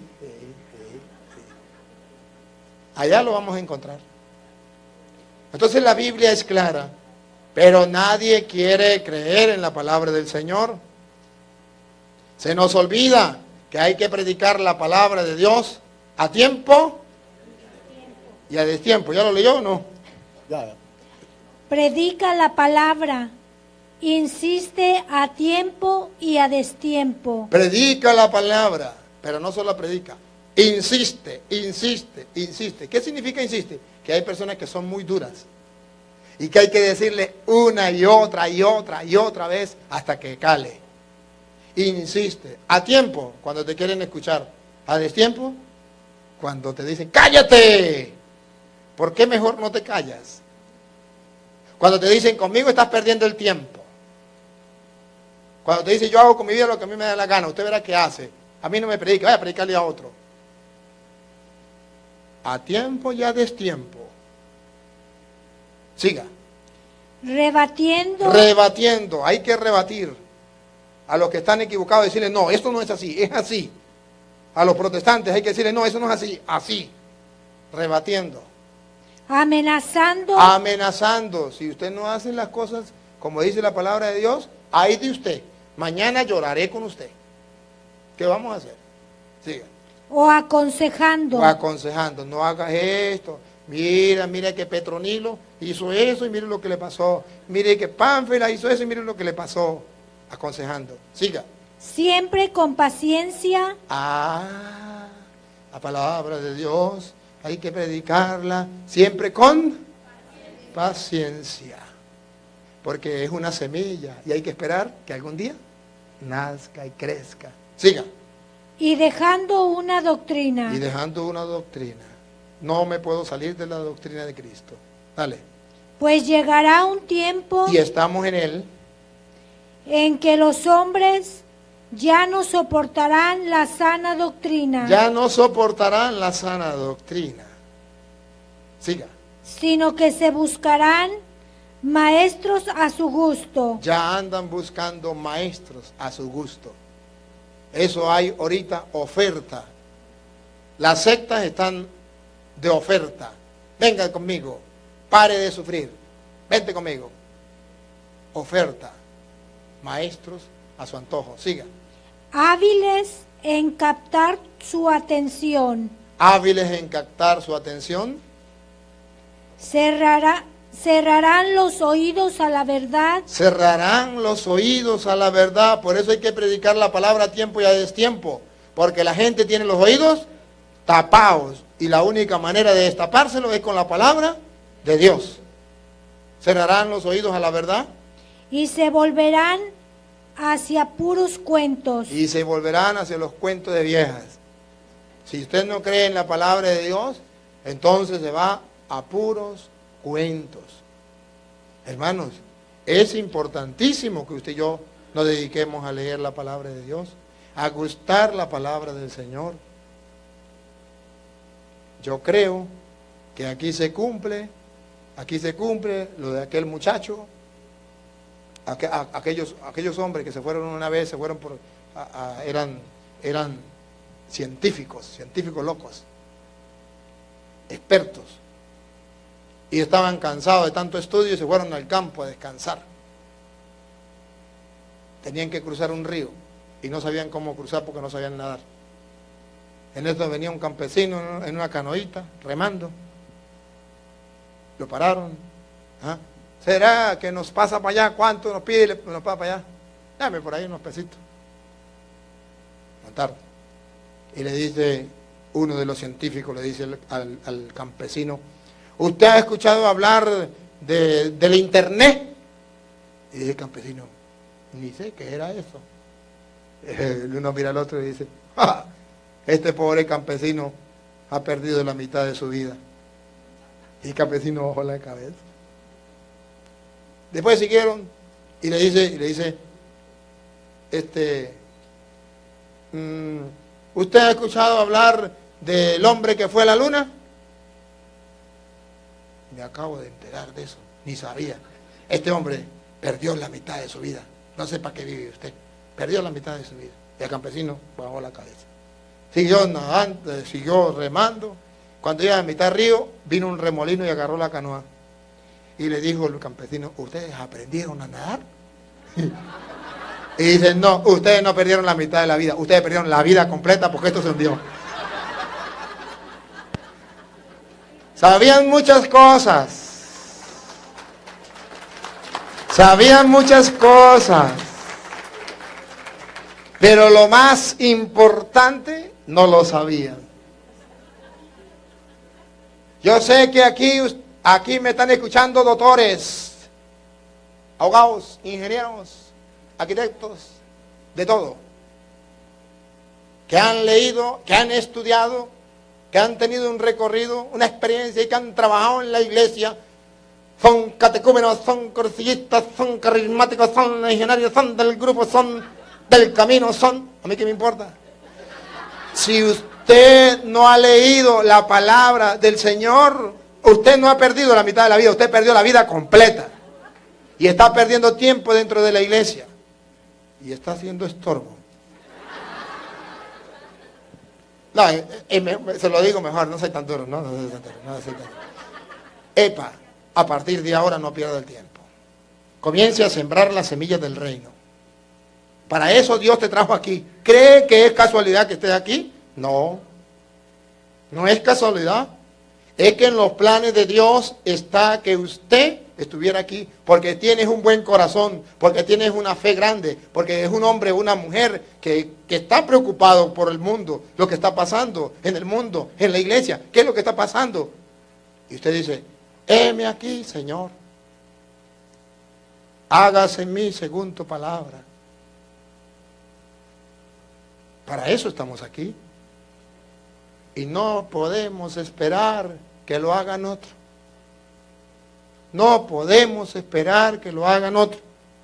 Allá lo vamos a encontrar. Entonces la Biblia es clara, pero nadie quiere creer en la palabra del Señor. Se nos olvida que hay que predicar la palabra de Dios a tiempo y a destiempo. ¿Ya lo leyó o no? Ya. Predica la palabra, insiste a tiempo y a destiempo. Predica la palabra, pero no solo predica. Insiste, insiste, insiste. ¿Qué significa insiste? Que hay personas que son muy duras y que hay que decirle una y otra y otra y otra vez hasta que cale. Insiste. A tiempo, cuando te quieren escuchar. A destiempo, cuando te dicen ¡cállate! ¿Por qué mejor no te callas? Cuando te dicen conmigo estás perdiendo el tiempo. Cuando te dicen yo hago con mi vida lo que a mí me da la gana, usted verá qué hace. A mí no me predica, vaya a predicarle a otro. A tiempo y a destiempo. Siga. Rebatiendo. Rebatiendo, hay que rebatir. A los que están equivocados decirles, no, esto no es así, es así. A los protestantes hay que decirles, no, eso no es así, así. Rebatiendo. Amenazando. Amenazando. Si usted no hace las cosas como dice la palabra de Dios, ay de usted. Mañana lloraré con usted. ¿Qué vamos a hacer? Siga. O aconsejando. O aconsejando, no hagas esto. Mira que Petronilo hizo eso y mire lo que le pasó. Mire que Pánfila hizo eso y mire lo que le pasó. Aconsejando. Siga. Siempre con paciencia. La palabra de Dios hay que predicarla siempre con paciencia. Porque es una semilla y hay que esperar que algún día nazca y crezca. Siga. Y dejando una doctrina. Y dejando una doctrina. No me puedo salir de la doctrina de Cristo. Dale. Pues llegará un tiempo. Y estamos en él. En que los hombres ya no soportarán la sana doctrina. Ya no soportarán la sana doctrina. Siga. Sino que se buscarán maestros a su gusto. Ya andan buscando maestros a su gusto. Eso hay ahorita oferta. Las sectas están de oferta. Venga conmigo. Pare de sufrir. Vente conmigo. Oferta. Maestros a su antojo. Siga. Hábiles en captar su atención. Hábiles en captar su atención. Cerrarán los oídos a la verdad. Cerrarán los oídos a la verdad. Por eso hay que predicar la palabra a tiempo y a destiempo. Porque la gente tiene los oídos tapados. Y la única manera de destapárselo es con la palabra de Dios. Cerrarán los oídos a la verdad. Y se volverán hacia puros cuentos. Y se volverán hacia los cuentos de viejas. Si usted no cree en la palabra de Dios, entonces se va a puros cuentos. Hermanos, es importantísimo que usted y yo nos dediquemos a leer la palabra de Dios, a gustar la palabra del Señor. Yo creo que aquí se cumple lo de aquel muchacho, aquellos hombres que se fueron una vez, se fueron eran científicos locos, expertos, y estaban cansados de tanto estudio y se fueron al campo a descansar. tenían que cruzar un río y no sabían cómo cruzar porque no sabían nadar. En esto venía un campesino en una canoita, remando. Lo pararon. ¿Ah? ¿Será que nos pasa para allá? ¿Cuánto nos pide? Nos pasa para allá. Dame por ahí unos pesitos. Montaron. Y le dice uno de los científicos, le dice al campesino, ¿usted ha escuchado hablar del internet? Y dice el campesino, ni sé qué era eso. Uno mira al otro y dice, ¡ah! Este pobre campesino ha perdido la mitad de su vida. Y el campesino bajó la cabeza. Después siguieron y le dice, ¿usted ha escuchado hablar del hombre que fue a la luna? Me acabo de enterar de eso, ni sabía. Este hombre perdió la mitad de su vida. No sé para qué vive usted. Perdió la mitad de su vida. Y el campesino bajó la cabeza. Siguió nadando, siguió remando. Cuando iba a mitad del río, vino un remolino y agarró la canoa. Y le dijo el campesino, ¿ustedes aprendieron a nadar? Y dicen, no, ustedes no perdieron la mitad de la vida, ustedes perdieron la vida completa porque esto se hundió. Sabían muchas cosas. Sabían muchas cosas. Pero lo más importante no lo sabían. Yo sé que aquí me están escuchando doctores, abogados, ingenieros, arquitectos, de todo, que han leído, que han estudiado, que han tenido un recorrido, una experiencia y que han trabajado en la iglesia, son catecúmenos, son cursillistas, son carismáticos, son legionarios, son del grupo, son del camino, son, ¿a mí qué me importa? Si usted no ha leído la palabra del Señor, usted no ha perdido la mitad de la vida, usted perdió la vida completa. Y está perdiendo tiempo dentro de la iglesia. Y está haciendo estorbo. No, se lo digo mejor, no soy tan duro, no soy tan duro, no soy tan duro. Epa, a partir de ahora no pierda el tiempo. Comience a sembrar las semillas del reino. Para eso Dios te trajo aquí. ¿Cree que es casualidad que estés aquí? No. No es casualidad. Es que en los planes de Dios está que usted estuviera aquí, porque tienes un buen corazón, porque tienes una fe grande, porque es un hombre o una mujer que está preocupado por el mundo, lo que está pasando en el mundo, en la iglesia. ¿Qué es lo que está pasando? Y usted dice, heme aquí, Señor. Hágase en mí según tu palabra. Para eso estamos aquí. Y no podemos esperar que lo hagan otro. No podemos esperar que lo hagan otro.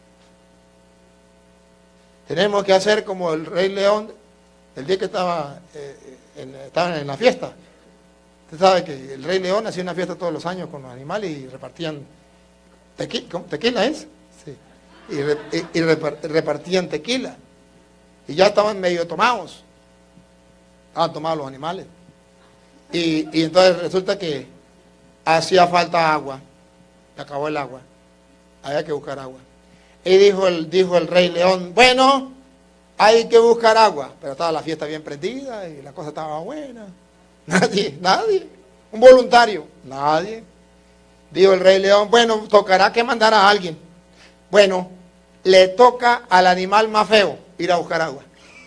Tenemos que hacer como el Rey León, el día que estaba en la fiesta. Usted sabe que el Rey León hacía una fiesta todos los años con los animales y repartían tequila, ¿es? Sí. Y repartían tequila. Y ya estaban medio tomados. Estaban tomados los animales. Y entonces resulta que hacía falta agua. Se acabó el agua. Había que buscar agua. Y dijo el Rey León, bueno, hay que buscar agua. Pero estaba la fiesta bien prendida y la cosa estaba buena. Nadie. Un voluntario, nadie. Dijo el Rey León, bueno, tocará que mandar a alguien. Bueno, le toca al animal más feo ir a buscar agua.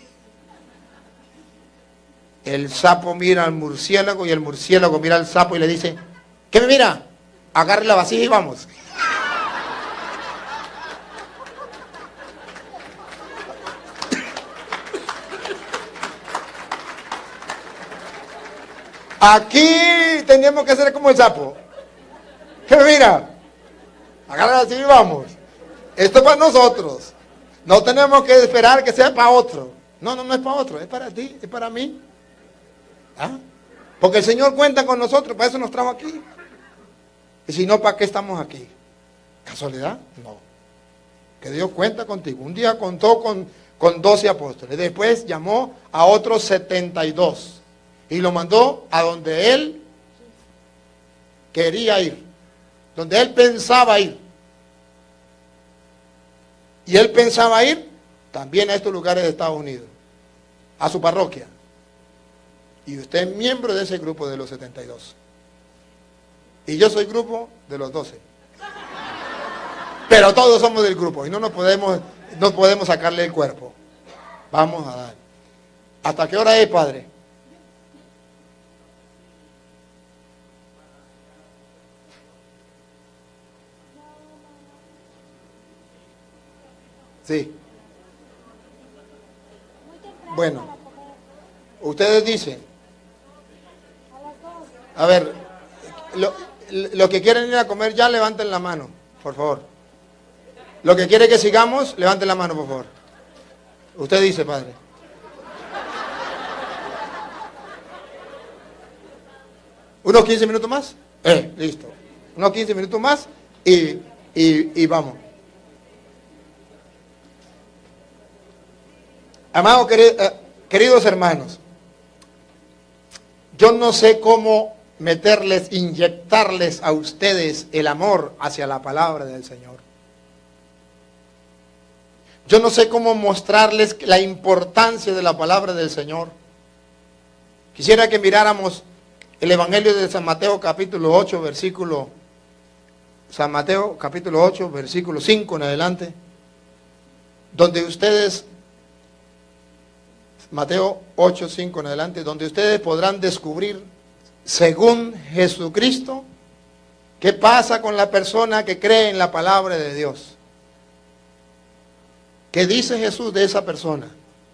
El sapo mira al murciélago y el murciélago mira al sapo y le dice, ¿qué me mira? Agarre la vasija y vamos. Aquí tenemos que hacer como el sapo. ¿Qué me mira? Agarre la vasija y vamos. Esto es para nosotros. No tenemos que esperar que sea para otro. No es para otro, es para ti, es para mí. ¿Ah? Porque el Señor cuenta con nosotros, para eso nos trajo aquí. Y si no, ¿para qué estamos aquí? ¿Casualidad? No. Que Dios cuenta contigo. Un día contó con 12 apóstoles. Después llamó a otros 72. Y lo mandó a donde él quería ir. Donde él pensaba ir. Y él pensaba ir también a estos lugares de Estados Unidos, a su parroquia. Y usted es miembro de ese grupo de los 72. Y yo soy grupo de los 12. Pero todos somos del grupo y no podemos sacarle el cuerpo. Vamos a dar. ¿Hasta qué hora es, padre? Sí. Bueno, ustedes dicen, a ver, los que quieren ir a comer ya, levanten la mano, por favor. Los que quieren que sigamos, levanten la mano, por favor. Usted dice, padre. ¿Unos 15 minutos más? Listo. Unos 15 minutos más y vamos. Amados, queridos hermanos, yo no sé cómo meterles, inyectarles a ustedes el amor hacia la palabra del Señor. Yo no sé cómo mostrarles la importancia de la palabra del Señor. Quisiera que miráramos el Evangelio de San Mateo capítulo 8, versículo, San Mateo capítulo 8, versículo 5 en adelante, donde ustedes, Mateo 8, 5 en adelante, donde ustedes podrán descubrir, según Jesucristo, qué pasa con la persona que cree en la palabra de Dios. ¿Qué dice Jesús de esa persona?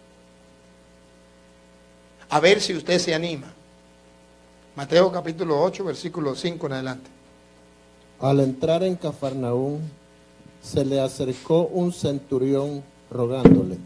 A ver si usted se anima. Mateo capítulo 8, versículo 5 en adelante. Al entrar en Cafarnaúm, se le acercó un centurión rogándole: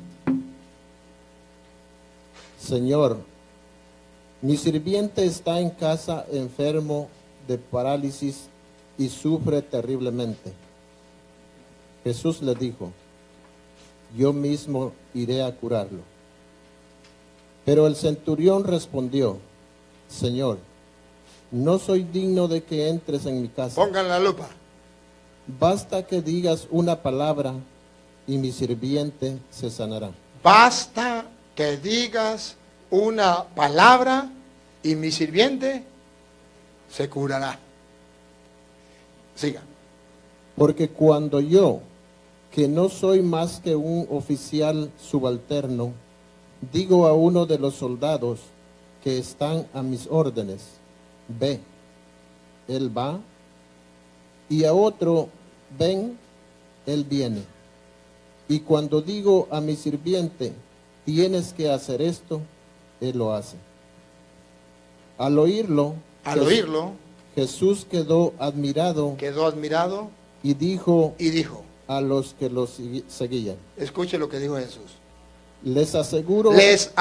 Señor, mi sirviente está en casa enfermo de parálisis y sufre terriblemente. Jesús le dijo: yo mismo iré a curarlo. Pero el centurión respondió: Señor, no soy digno de que entres en mi casa. Pongan la lupa. Basta que digas una palabra y mi sirviente se sanará. Basta que digas una palabra y mi sirviente se curará. Siga. Porque cuando yo, que no soy más que un oficial subalterno, digo a uno de los soldados que están a mis órdenes: ve, él va, y a otro: ven, él viene. Y cuando digo a mi sirviente: tienes que hacer esto, él lo hace. Al oírlo, Jesús quedó admirado y dijo a los que lo seguían: escuche lo que dijo Jesús. Les aseguro,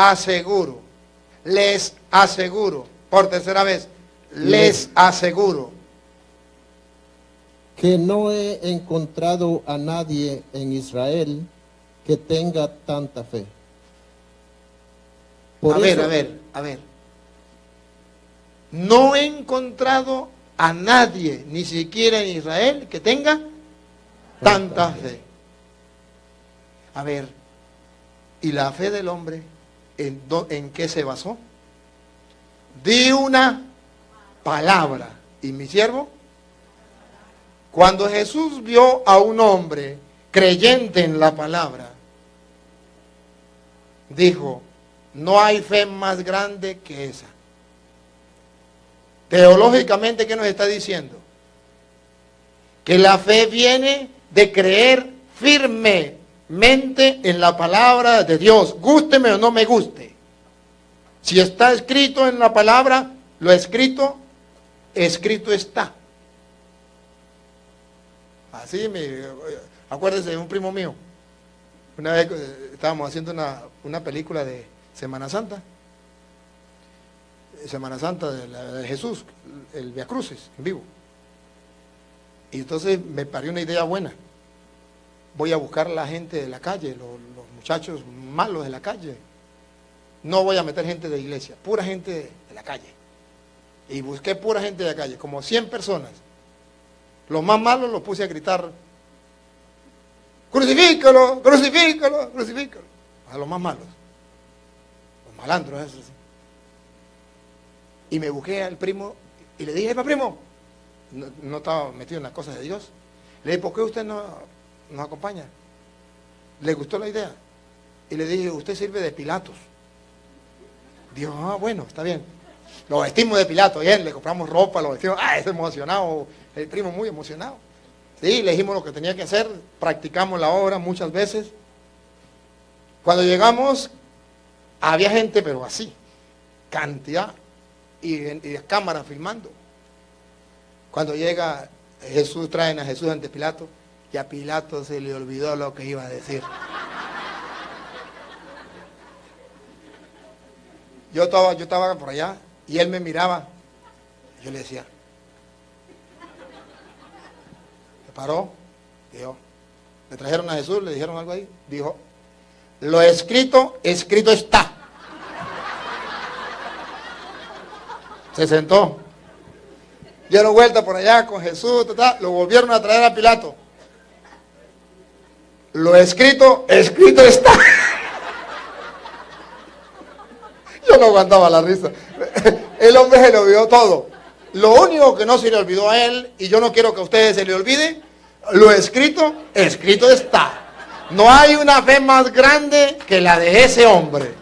por tercera vez, les aseguro que no he encontrado a nadie en Israel que tenga tanta fe. A ver. No he encontrado a nadie, ni siquiera en Israel, que tenga tanta fe. A ver, ¿y la fe del hombre en qué se basó? Di una palabra. ¿Y mi siervo? Cuando Jesús vio a un hombre creyente en la palabra, dijo: no hay fe más grande que esa. Teológicamente, ¿qué nos está diciendo? Que la fe viene de creer firmemente en la palabra de Dios, gústeme o no me guste. Si está escrito en la palabra, lo escrito está. Así, acuérdense de un primo mío. Una vez estábamos haciendo una película de Semana Santa de Jesús, el Via Crucis, en vivo. Y entonces me parió una idea buena. Voy a buscar a la gente de la calle, los muchachos malos de la calle. No voy a meter gente de iglesia, pura gente de la calle. Y busqué pura gente de la calle, como 100 personas. Los más malos los puse a gritar crucifícalo, crucifícalo, crucifícalo. A los más malos, los malandros esos. Y me busqué al primo y le dije, primo, no estaba metido en las cosas de Dios. Le dije, ¿por qué usted no nos acompaña? ¿Le gustó la idea? Y le dije, usted sirve de Pilatos. Dijo, bueno, está bien. Lo vestimos de Pilatos, bien, le compramos ropa, lo vestimos, es emocionado, el primo muy emocionado. Sí, le dijimos lo que tenía que hacer, practicamos la obra muchas veces. Cuando llegamos, había gente, pero así, cantidad, y cámaras filmando. Cuando llega Jesús, traen a Jesús ante Pilato, y a Pilato se le olvidó lo que iba a decir. Yo estaba por allá, y él me miraba, y yo le decía, se paró, dijo, le trajeron a Jesús, le dijeron algo ahí, dijo, lo escrito, escrito está. Se sentó. Dieron vuelta por allá con Jesús, lo volvieron a traer a Pilato. Lo escrito, escrito está. Yo no aguantaba la risa. El hombre se le olvidó todo. Lo único que no se le olvidó a él, y yo no quiero que a ustedes se le olvide, lo escrito, escrito está. No hay una fe más grande que la de ese hombre.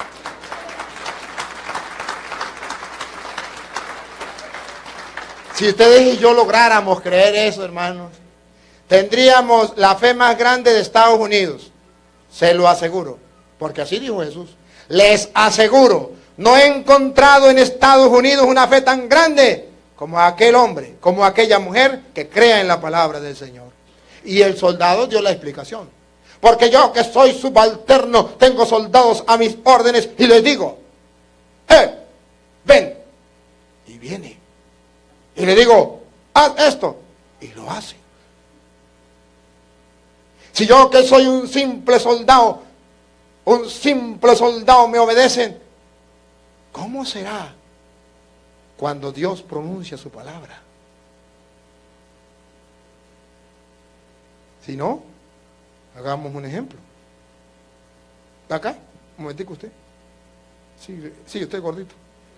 Si ustedes y yo lográramos creer eso, hermanos, tendríamos la fe más grande de Estados Unidos. Se lo aseguro. Porque así dijo Jesús. Les aseguro, no he encontrado en Estados Unidos una fe tan grande como aquel hombre, como aquella mujer que crea en la palabra del Señor. Y el soldado dio la explicación. Porque yo, que soy subalterno, tengo soldados a mis órdenes y les digo, ven. Y viene. Y le digo, haz esto. Y lo hace. Si yo, que soy un simple soldado me obedecen, ¿cómo será cuando Dios pronuncia su palabra? Si no, hagamos un ejemplo. Acá, un momentico usted. Sí, usted gordito.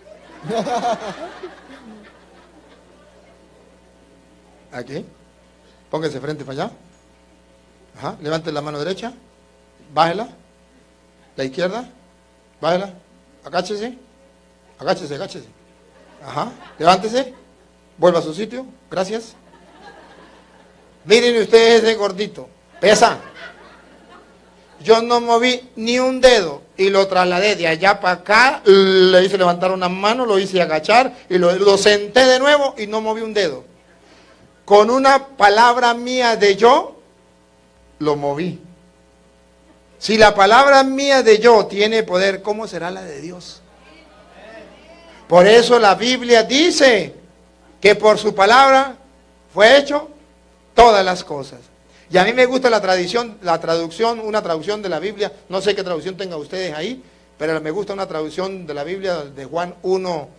Aquí. Póngase frente para allá. Ajá. Levante la mano derecha. Bájela. La izquierda. Bájela. Agáchese. Agáchese. Ajá. Levántese. Vuelva a su sitio. Gracias. Miren ustedes ese gordito. Pesa. Yo no moví ni un dedo y lo trasladé de allá para acá, le hice levantar una mano, lo hice agachar y lo senté de nuevo y no moví un dedo. Con una palabra mía de yo, lo moví. Si la palabra mía de yo tiene poder, ¿cómo será la de Dios? Por eso la Biblia dice que por su palabra fue hecho todas las cosas. Y a mí me gusta una traducción de la Biblia, no sé qué traducción tengan ustedes ahí, pero me gusta una traducción de la Biblia de Juan 1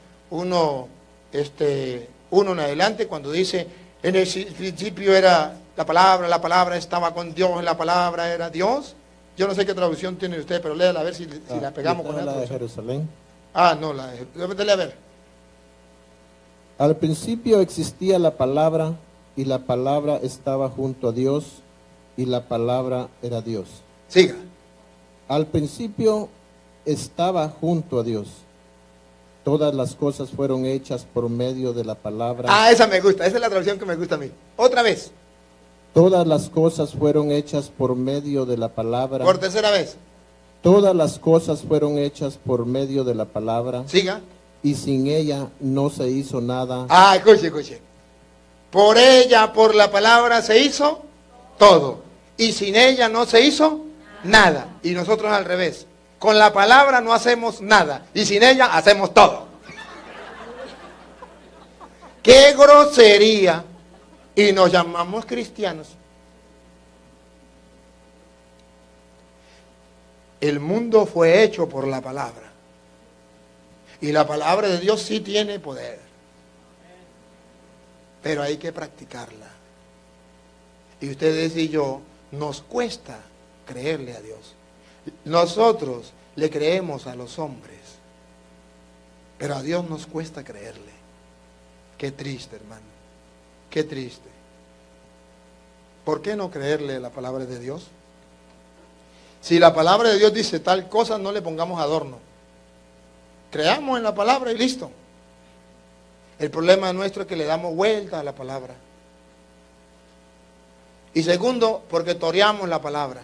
en adelante, cuando dice, en el principio era la palabra estaba con Dios, la palabra era Dios. Yo no sé qué traducción tienen ustedes, pero léala a ver si la pegamos con la de Jerusalén. No, dale a ver. Al principio existía la palabra, y la palabra estaba junto a Dios, y la palabra era Dios. Siga. Al principio estaba junto a Dios. Todas las cosas fueron hechas por medio de la palabra. Esa me gusta, esa es la traducción que me gusta a mí. Otra vez. Todas las cosas fueron hechas por medio de la palabra. Por tercera vez. Todas las cosas fueron hechas por medio de la palabra. Siga. Y sin ella no se hizo nada. Escuche. Por ella, por la palabra se hizo todo. Y sin ella no se hizo nada. Y nosotros al revés. Con la palabra no hacemos nada. Y sin ella hacemos todo. ¡Qué grosería! Y nos llamamos cristianos. El mundo fue hecho por la palabra. Y la palabra de Dios sí tiene poder. Pero hay que practicarla. Y ustedes y yo nos cuesta creerle a Dios. Nosotros le creemos a los hombres, pero a Dios nos cuesta creerle. Qué triste, hermano, qué triste. ¿Por qué no creerle la palabra de Dios? Si la palabra de Dios dice tal cosa, no le pongamos adorno. Creamos en la palabra y listo. El problema nuestro es que le damos vuelta a la palabra. Y segundo, porque toreamos la palabra.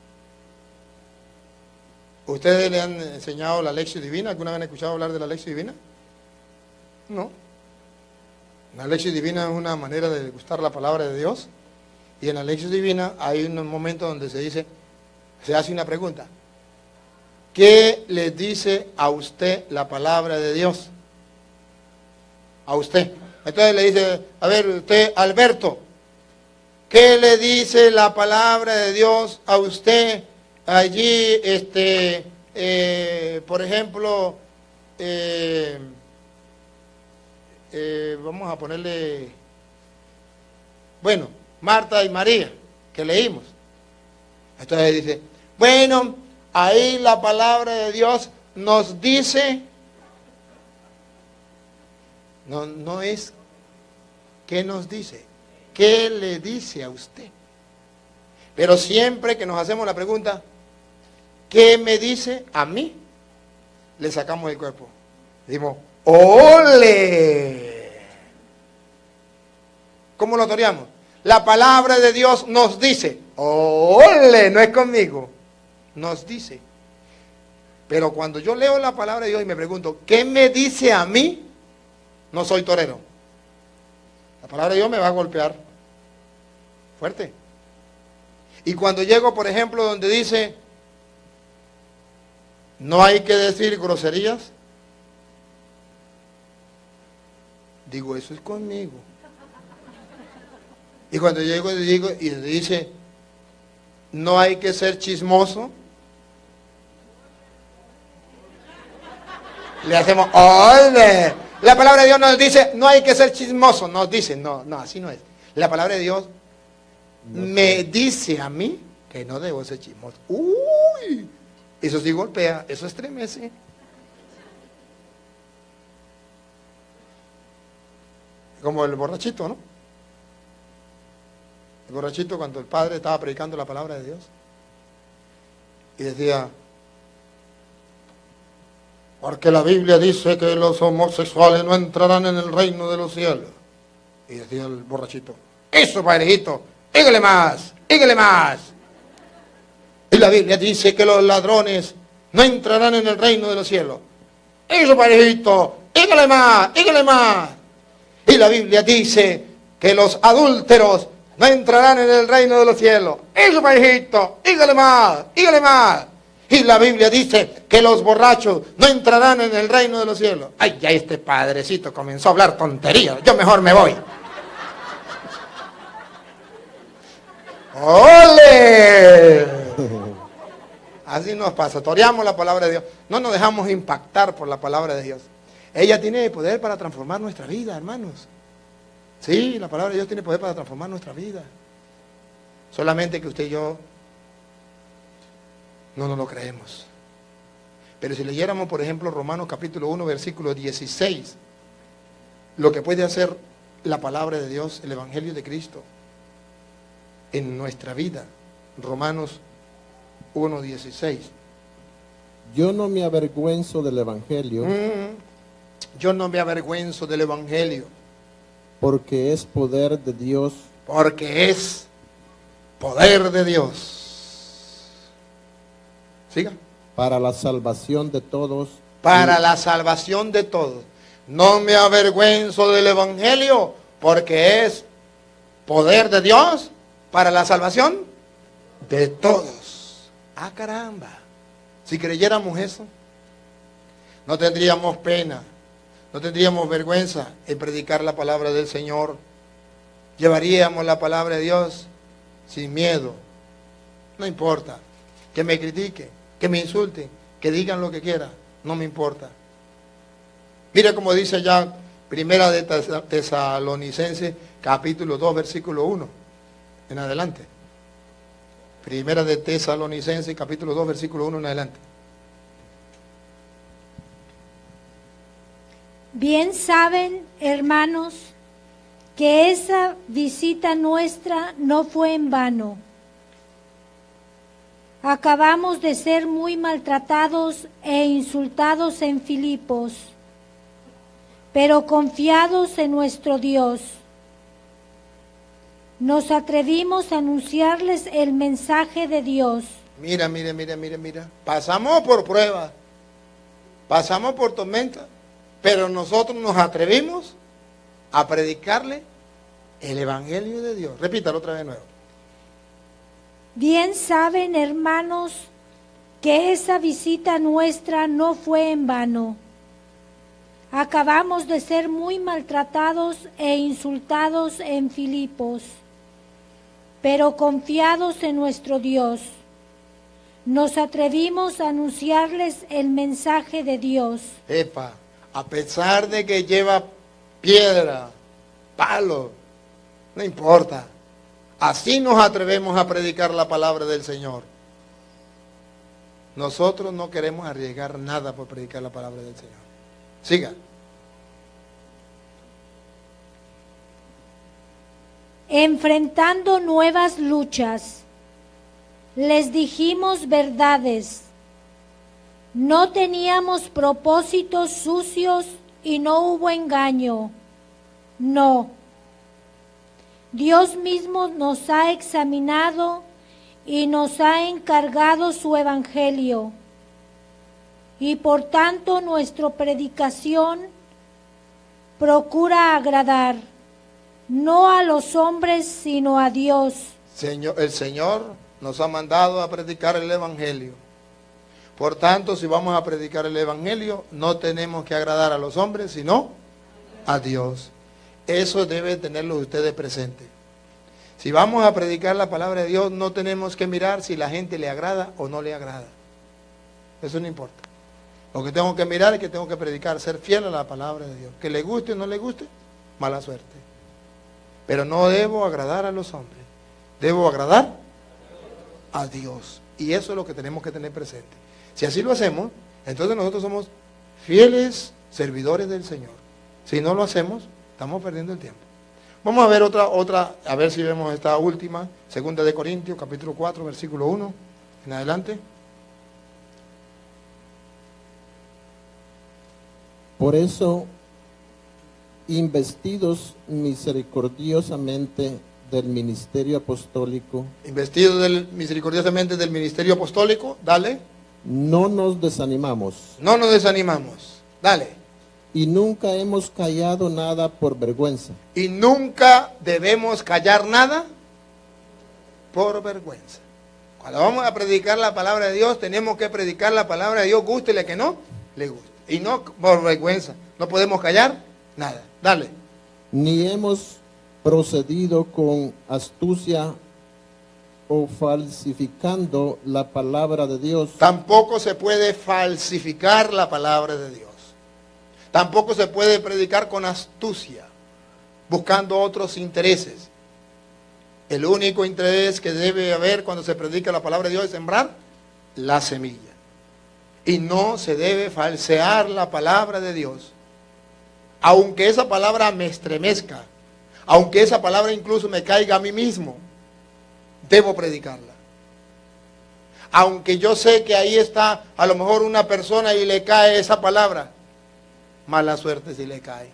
¿Ustedes le han enseñado la lección divina? ¿Alguna vez han escuchado hablar de la lección divina? No. La lección divina es una manera de gustar la palabra de Dios. Y en la lección divina hay un momento donde se hace una pregunta. ¿Qué le dice a usted la palabra de Dios? A usted. Entonces le dice, a ver, usted, Alberto, ¿qué le dice la palabra de Dios a usted allí, por ejemplo, vamos a ponerle, bueno, Marta y María, que leímos? Entonces dice, bueno, ahí la palabra de Dios nos dice, no es qué nos dice, qué le dice a usted. Pero siempre que nos hacemos la pregunta, ¿qué me dice a mí? Le sacamos el cuerpo. Decimos, ¡ole! ¿Cómo lo toreamos? La palabra de Dios nos dice, ¡ole! No es conmigo, nos dice. Pero cuando yo leo la palabra de Dios y me pregunto, ¿qué me dice a mí? No soy torero. La palabra de Dios me va a golpear fuerte. Y cuando llego, por ejemplo, donde dice, no hay que decir groserías, digo, eso es conmigo. Y cuando llego y digo, y dice, no hay que ser chismoso, le hacemos, ¡ole! La palabra de Dios nos dice, no hay que ser chismoso, nos dice, no, así no es. La palabra de Dios me dice a mí que no debo ser chismoso. ¡Uy! Eso sí golpea, eso estremece. Como el borrachito, ¿no? El borrachito cuando el padre estaba predicando la palabra de Dios y decía, porque la Biblia dice que los homosexuales no entrarán en el reino de los cielos. Y decía el borrachito, eso, padrejito, dígale más, dígale más. Y la Biblia dice que los ladrones no entrarán en el reino de los cielos. Eso, padrejito, dígale más, dígale más. Y la Biblia dice que los adúlteros no entrarán en el reino de los cielos. Eso, padrejito, dígale más, dígale más. Y la Biblia dice que los borrachos no entrarán en el reino de los cielos. Ay, ya este padrecito comenzó a hablar tonterías. Yo mejor me voy. ¡Ole! Así nos pasa. Toreamos la palabra de Dios. No nos dejamos impactar por la palabra de Dios. Ella tiene poder para transformar nuestra vida, hermanos. Sí, la palabra de Dios tiene poder para transformar nuestra vida. Solamente que usted y yo no nos lo creemos. Pero si leyéramos, por ejemplo, Romanos capítulo 1, versículo 16, lo que puede hacer la palabra de Dios, el Evangelio de Cristo, en nuestra vida. Romanos 1, 16. Yo no me avergüenzo del Evangelio. Yo no me avergüenzo del Evangelio. Porque es poder de Dios. Porque es poder de Dios. Siga. Para la salvación de todos. Para la salvación de todos. No me avergüenzo del Evangelio, porque es poder de Dios para la salvación de todos. Ah, caramba. Si creyéramos eso, no tendríamos pena, no tendríamos vergüenza en predicar la palabra del Señor. Llevaríamos la palabra de Dios sin miedo. No importa que me critiquen, que me insulten, que digan lo que quieran, no me importa. Mira como dice ya Primera de Tesalonicenses, capítulo 2, versículo 1, en adelante. Primera de Tesalonicenses, capítulo 2, versículo 1 en adelante. Bien saben, hermanos, que esa visita nuestra no fue en vano. Acabamos de ser muy maltratados e insultados en Filipos, pero confiados en nuestro Dios, nos atrevimos a anunciarles el mensaje de Dios. Mira. Pasamos por pruebas, pasamos por tormenta, pero nosotros nos atrevimos a predicarle el Evangelio de Dios. Repítalo otra vez de nuevo. Bien saben, hermanos, que esa visita nuestra no fue en vano. Acabamos de ser muy maltratados e insultados en Filipos, pero confiados en nuestro Dios, nos atrevimos a anunciarles el mensaje de Dios. Epa, a pesar de que lleva piedra, palo, no importa. Así nos atrevemos a predicar la palabra del Señor. Nosotros no queremos arriesgar nada por predicar la palabra del Señor. Siga. Enfrentando nuevas luchas, les dijimos verdades. No teníamos propósitos sucios y no hubo engaño. No. Dios mismo nos ha examinado y nos ha encargado su evangelio. Y por tanto nuestra predicación procura agradar, no a los hombres, sino a Dios. El Señor nos ha mandado a predicar el evangelio. Por tanto, si vamos a predicar el evangelio, no tenemos que agradar a los hombres, sino a Dios. Eso debe tenerlo ustedes presente. Si vamos a predicar la palabra de Dios, no tenemos que mirar si la gente le agrada o no le agrada. Eso no importa. Lo que tengo que mirar es que tengo que predicar, ser fiel a la palabra de Dios. Que le guste o no le guste, mala suerte. Pero no debo agradar a los hombres. Debo agradar a Dios. Y eso es lo que tenemos que tener presente. Si así lo hacemos, entonces nosotros somos fieles servidores del Señor. Si no lo hacemos, estamos perdiendo el tiempo. Vamos a ver otra, a ver si vemos esta última, 2 de Corintios, capítulo 4, versículo 1, en adelante. Por eso, investidos misericordiosamente del ministerio apostólico, Misericordiosamente del ministerio apostólico, dale. no nos desanimamos. No nos desanimamos, dale. Y nunca hemos callado nada por vergüenza. Y nunca debemos callar nada por vergüenza. Cuando vamos a predicar la palabra de Dios, tenemos que predicar la palabra de Dios, gústele que no, le guste. Y no por vergüenza. No podemos callar nada. Dale. Ni hemos procedido con astucia o falsificando la palabra de Dios. Tampoco se puede falsificar la palabra de Dios. Tampoco se puede predicar con astucia, buscando otros intereses. El único interés que debe haber cuando se predica la palabra de Dios es sembrar la semilla. Y no se debe falsear la palabra de Dios. Aunque esa palabra me estremezca, aunque esa palabra incluso me caiga a mí mismo, debo predicarla. Aunque yo sé que ahí está a lo mejor una persona y le cae esa palabra, mala suerte si le cae.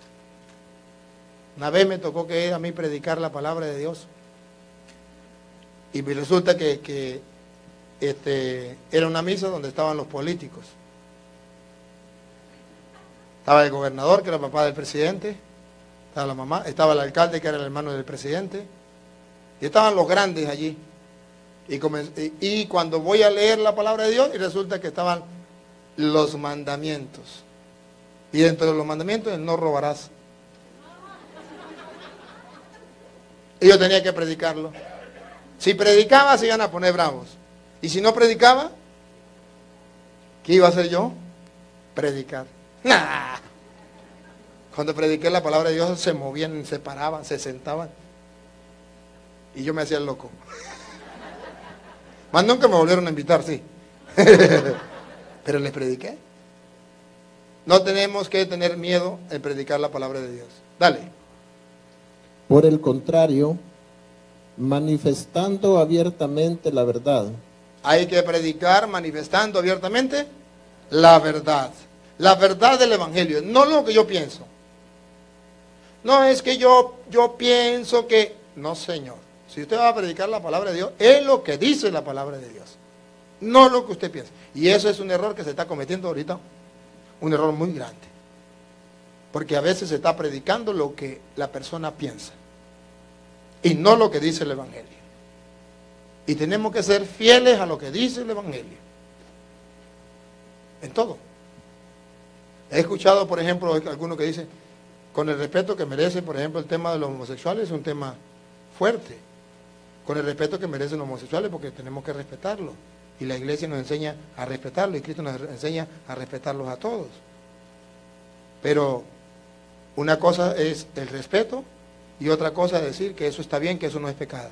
Una vez me tocó que a mí predicar la palabra de Dios. Y me resulta que era una misa donde estaban los políticos. Estaba el gobernador, que era el papá del presidente. Estaba la mamá, estaba el alcalde, que era el hermano del presidente. Y estaban los grandes allí. Y cuando voy a leer la palabra de Dios, y resulta que estaban los mandamientos. Y dentro de los mandamientos, no robarás. Y yo tenía que predicarlo. Si predicaba, se iban a poner bravos. Y si no predicaba, ¿qué iba a hacer yo? Predicar. ¡Nah! Cuando prediqué la palabra de Dios, se movían, se paraban, se sentaban. Y yo me hacía el loco. Más nunca me volvieron a invitar, sí. Pero les prediqué. No tenemos que tener miedo en predicar la palabra de Dios. Dale. Por el contrario, manifestando abiertamente la verdad. Hay que predicar manifestando abiertamente la verdad. La verdad del Evangelio, no lo que yo pienso. No es que yo pienso que... No, Señor. Si usted va a predicar la palabra de Dios, es lo que dice la palabra de Dios. No lo que usted piensa. Y eso es un error que se está cometiendo ahorita. Un error muy grande. Porque a veces se está predicando lo que la persona piensa. Y no lo que dice el Evangelio. Y tenemos que ser fieles a lo que dice el Evangelio. En todo. He escuchado, por ejemplo, algunos que dicen, con el respeto que merece, por ejemplo, el tema de los homosexuales es un tema fuerte. Con el respeto que merecen los homosexuales, porque tenemos que respetarlos. Y la iglesia nos enseña a respetarlos, y Cristo nos enseña a respetarlos a todos. Pero una cosa es el respeto, y otra cosa es decir que eso está bien, que eso no es pecado.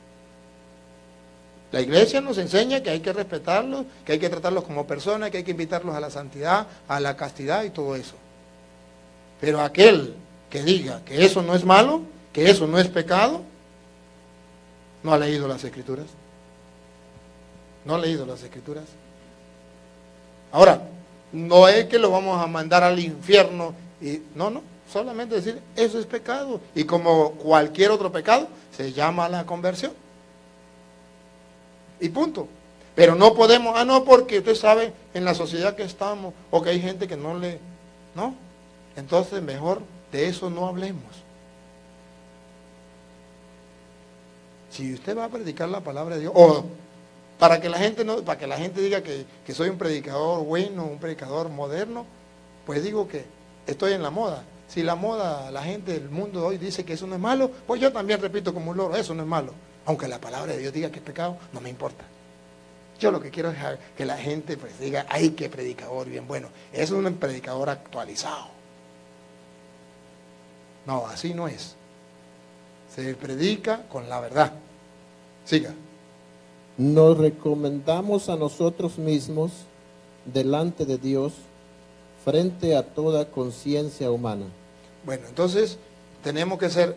La iglesia nos enseña que hay que respetarlos, que hay que tratarlos como personas, que hay que invitarlos a la santidad, a la castidad y todo eso. Pero aquel que diga que eso no es malo, que eso no es pecado, no ha leído las Escrituras. No ha leído las Escrituras. Ahora, no es que lo vamos a mandar al infierno, y no, solamente decir, eso es pecado. Y como cualquier otro pecado, se llama la conversión. Y punto. Pero no podemos, no, porque usted sabe en la sociedad que estamos, o que hay gente que no. Entonces mejor de eso no hablemos. Si usted va a predicar la palabra de Dios, o para que la gente diga que soy un predicador bueno, un predicador moderno, pues digo que estoy en la moda. Si la moda, la gente del mundo de hoy dice que eso no es malo, pues yo también repito como un loro, eso no es malo. Aunque la palabra de Dios diga que es pecado, no me importa. Yo lo que quiero es que la gente pues diga, ¡ay, qué predicador bien bueno! Es un predicador actualizado. No, así no es. Se predica con la verdad. Siga. Nos recomendamos a nosotros mismos delante de Dios frente a toda conciencia humana. Bueno, entonces tenemos que ser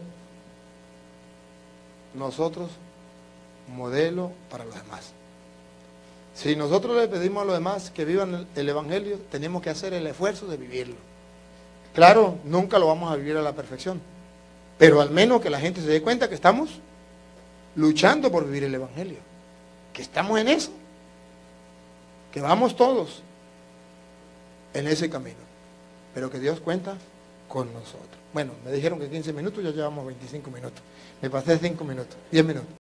nosotros modelo para los demás. Si nosotros le pedimos a los demás que vivan el Evangelio, tenemos que hacer el esfuerzo de vivirlo. Claro, nunca lo vamos a vivir a la perfección, pero al menos que la gente se dé cuenta que estamos luchando por vivir el Evangelio, que estamos en eso, que vamos todos en ese camino, pero que Dios cuenta con nosotros. Bueno, me dijeron que 15 minutos, ya llevamos 25 minutos. Me pasé 5 minutos, 10 minutos.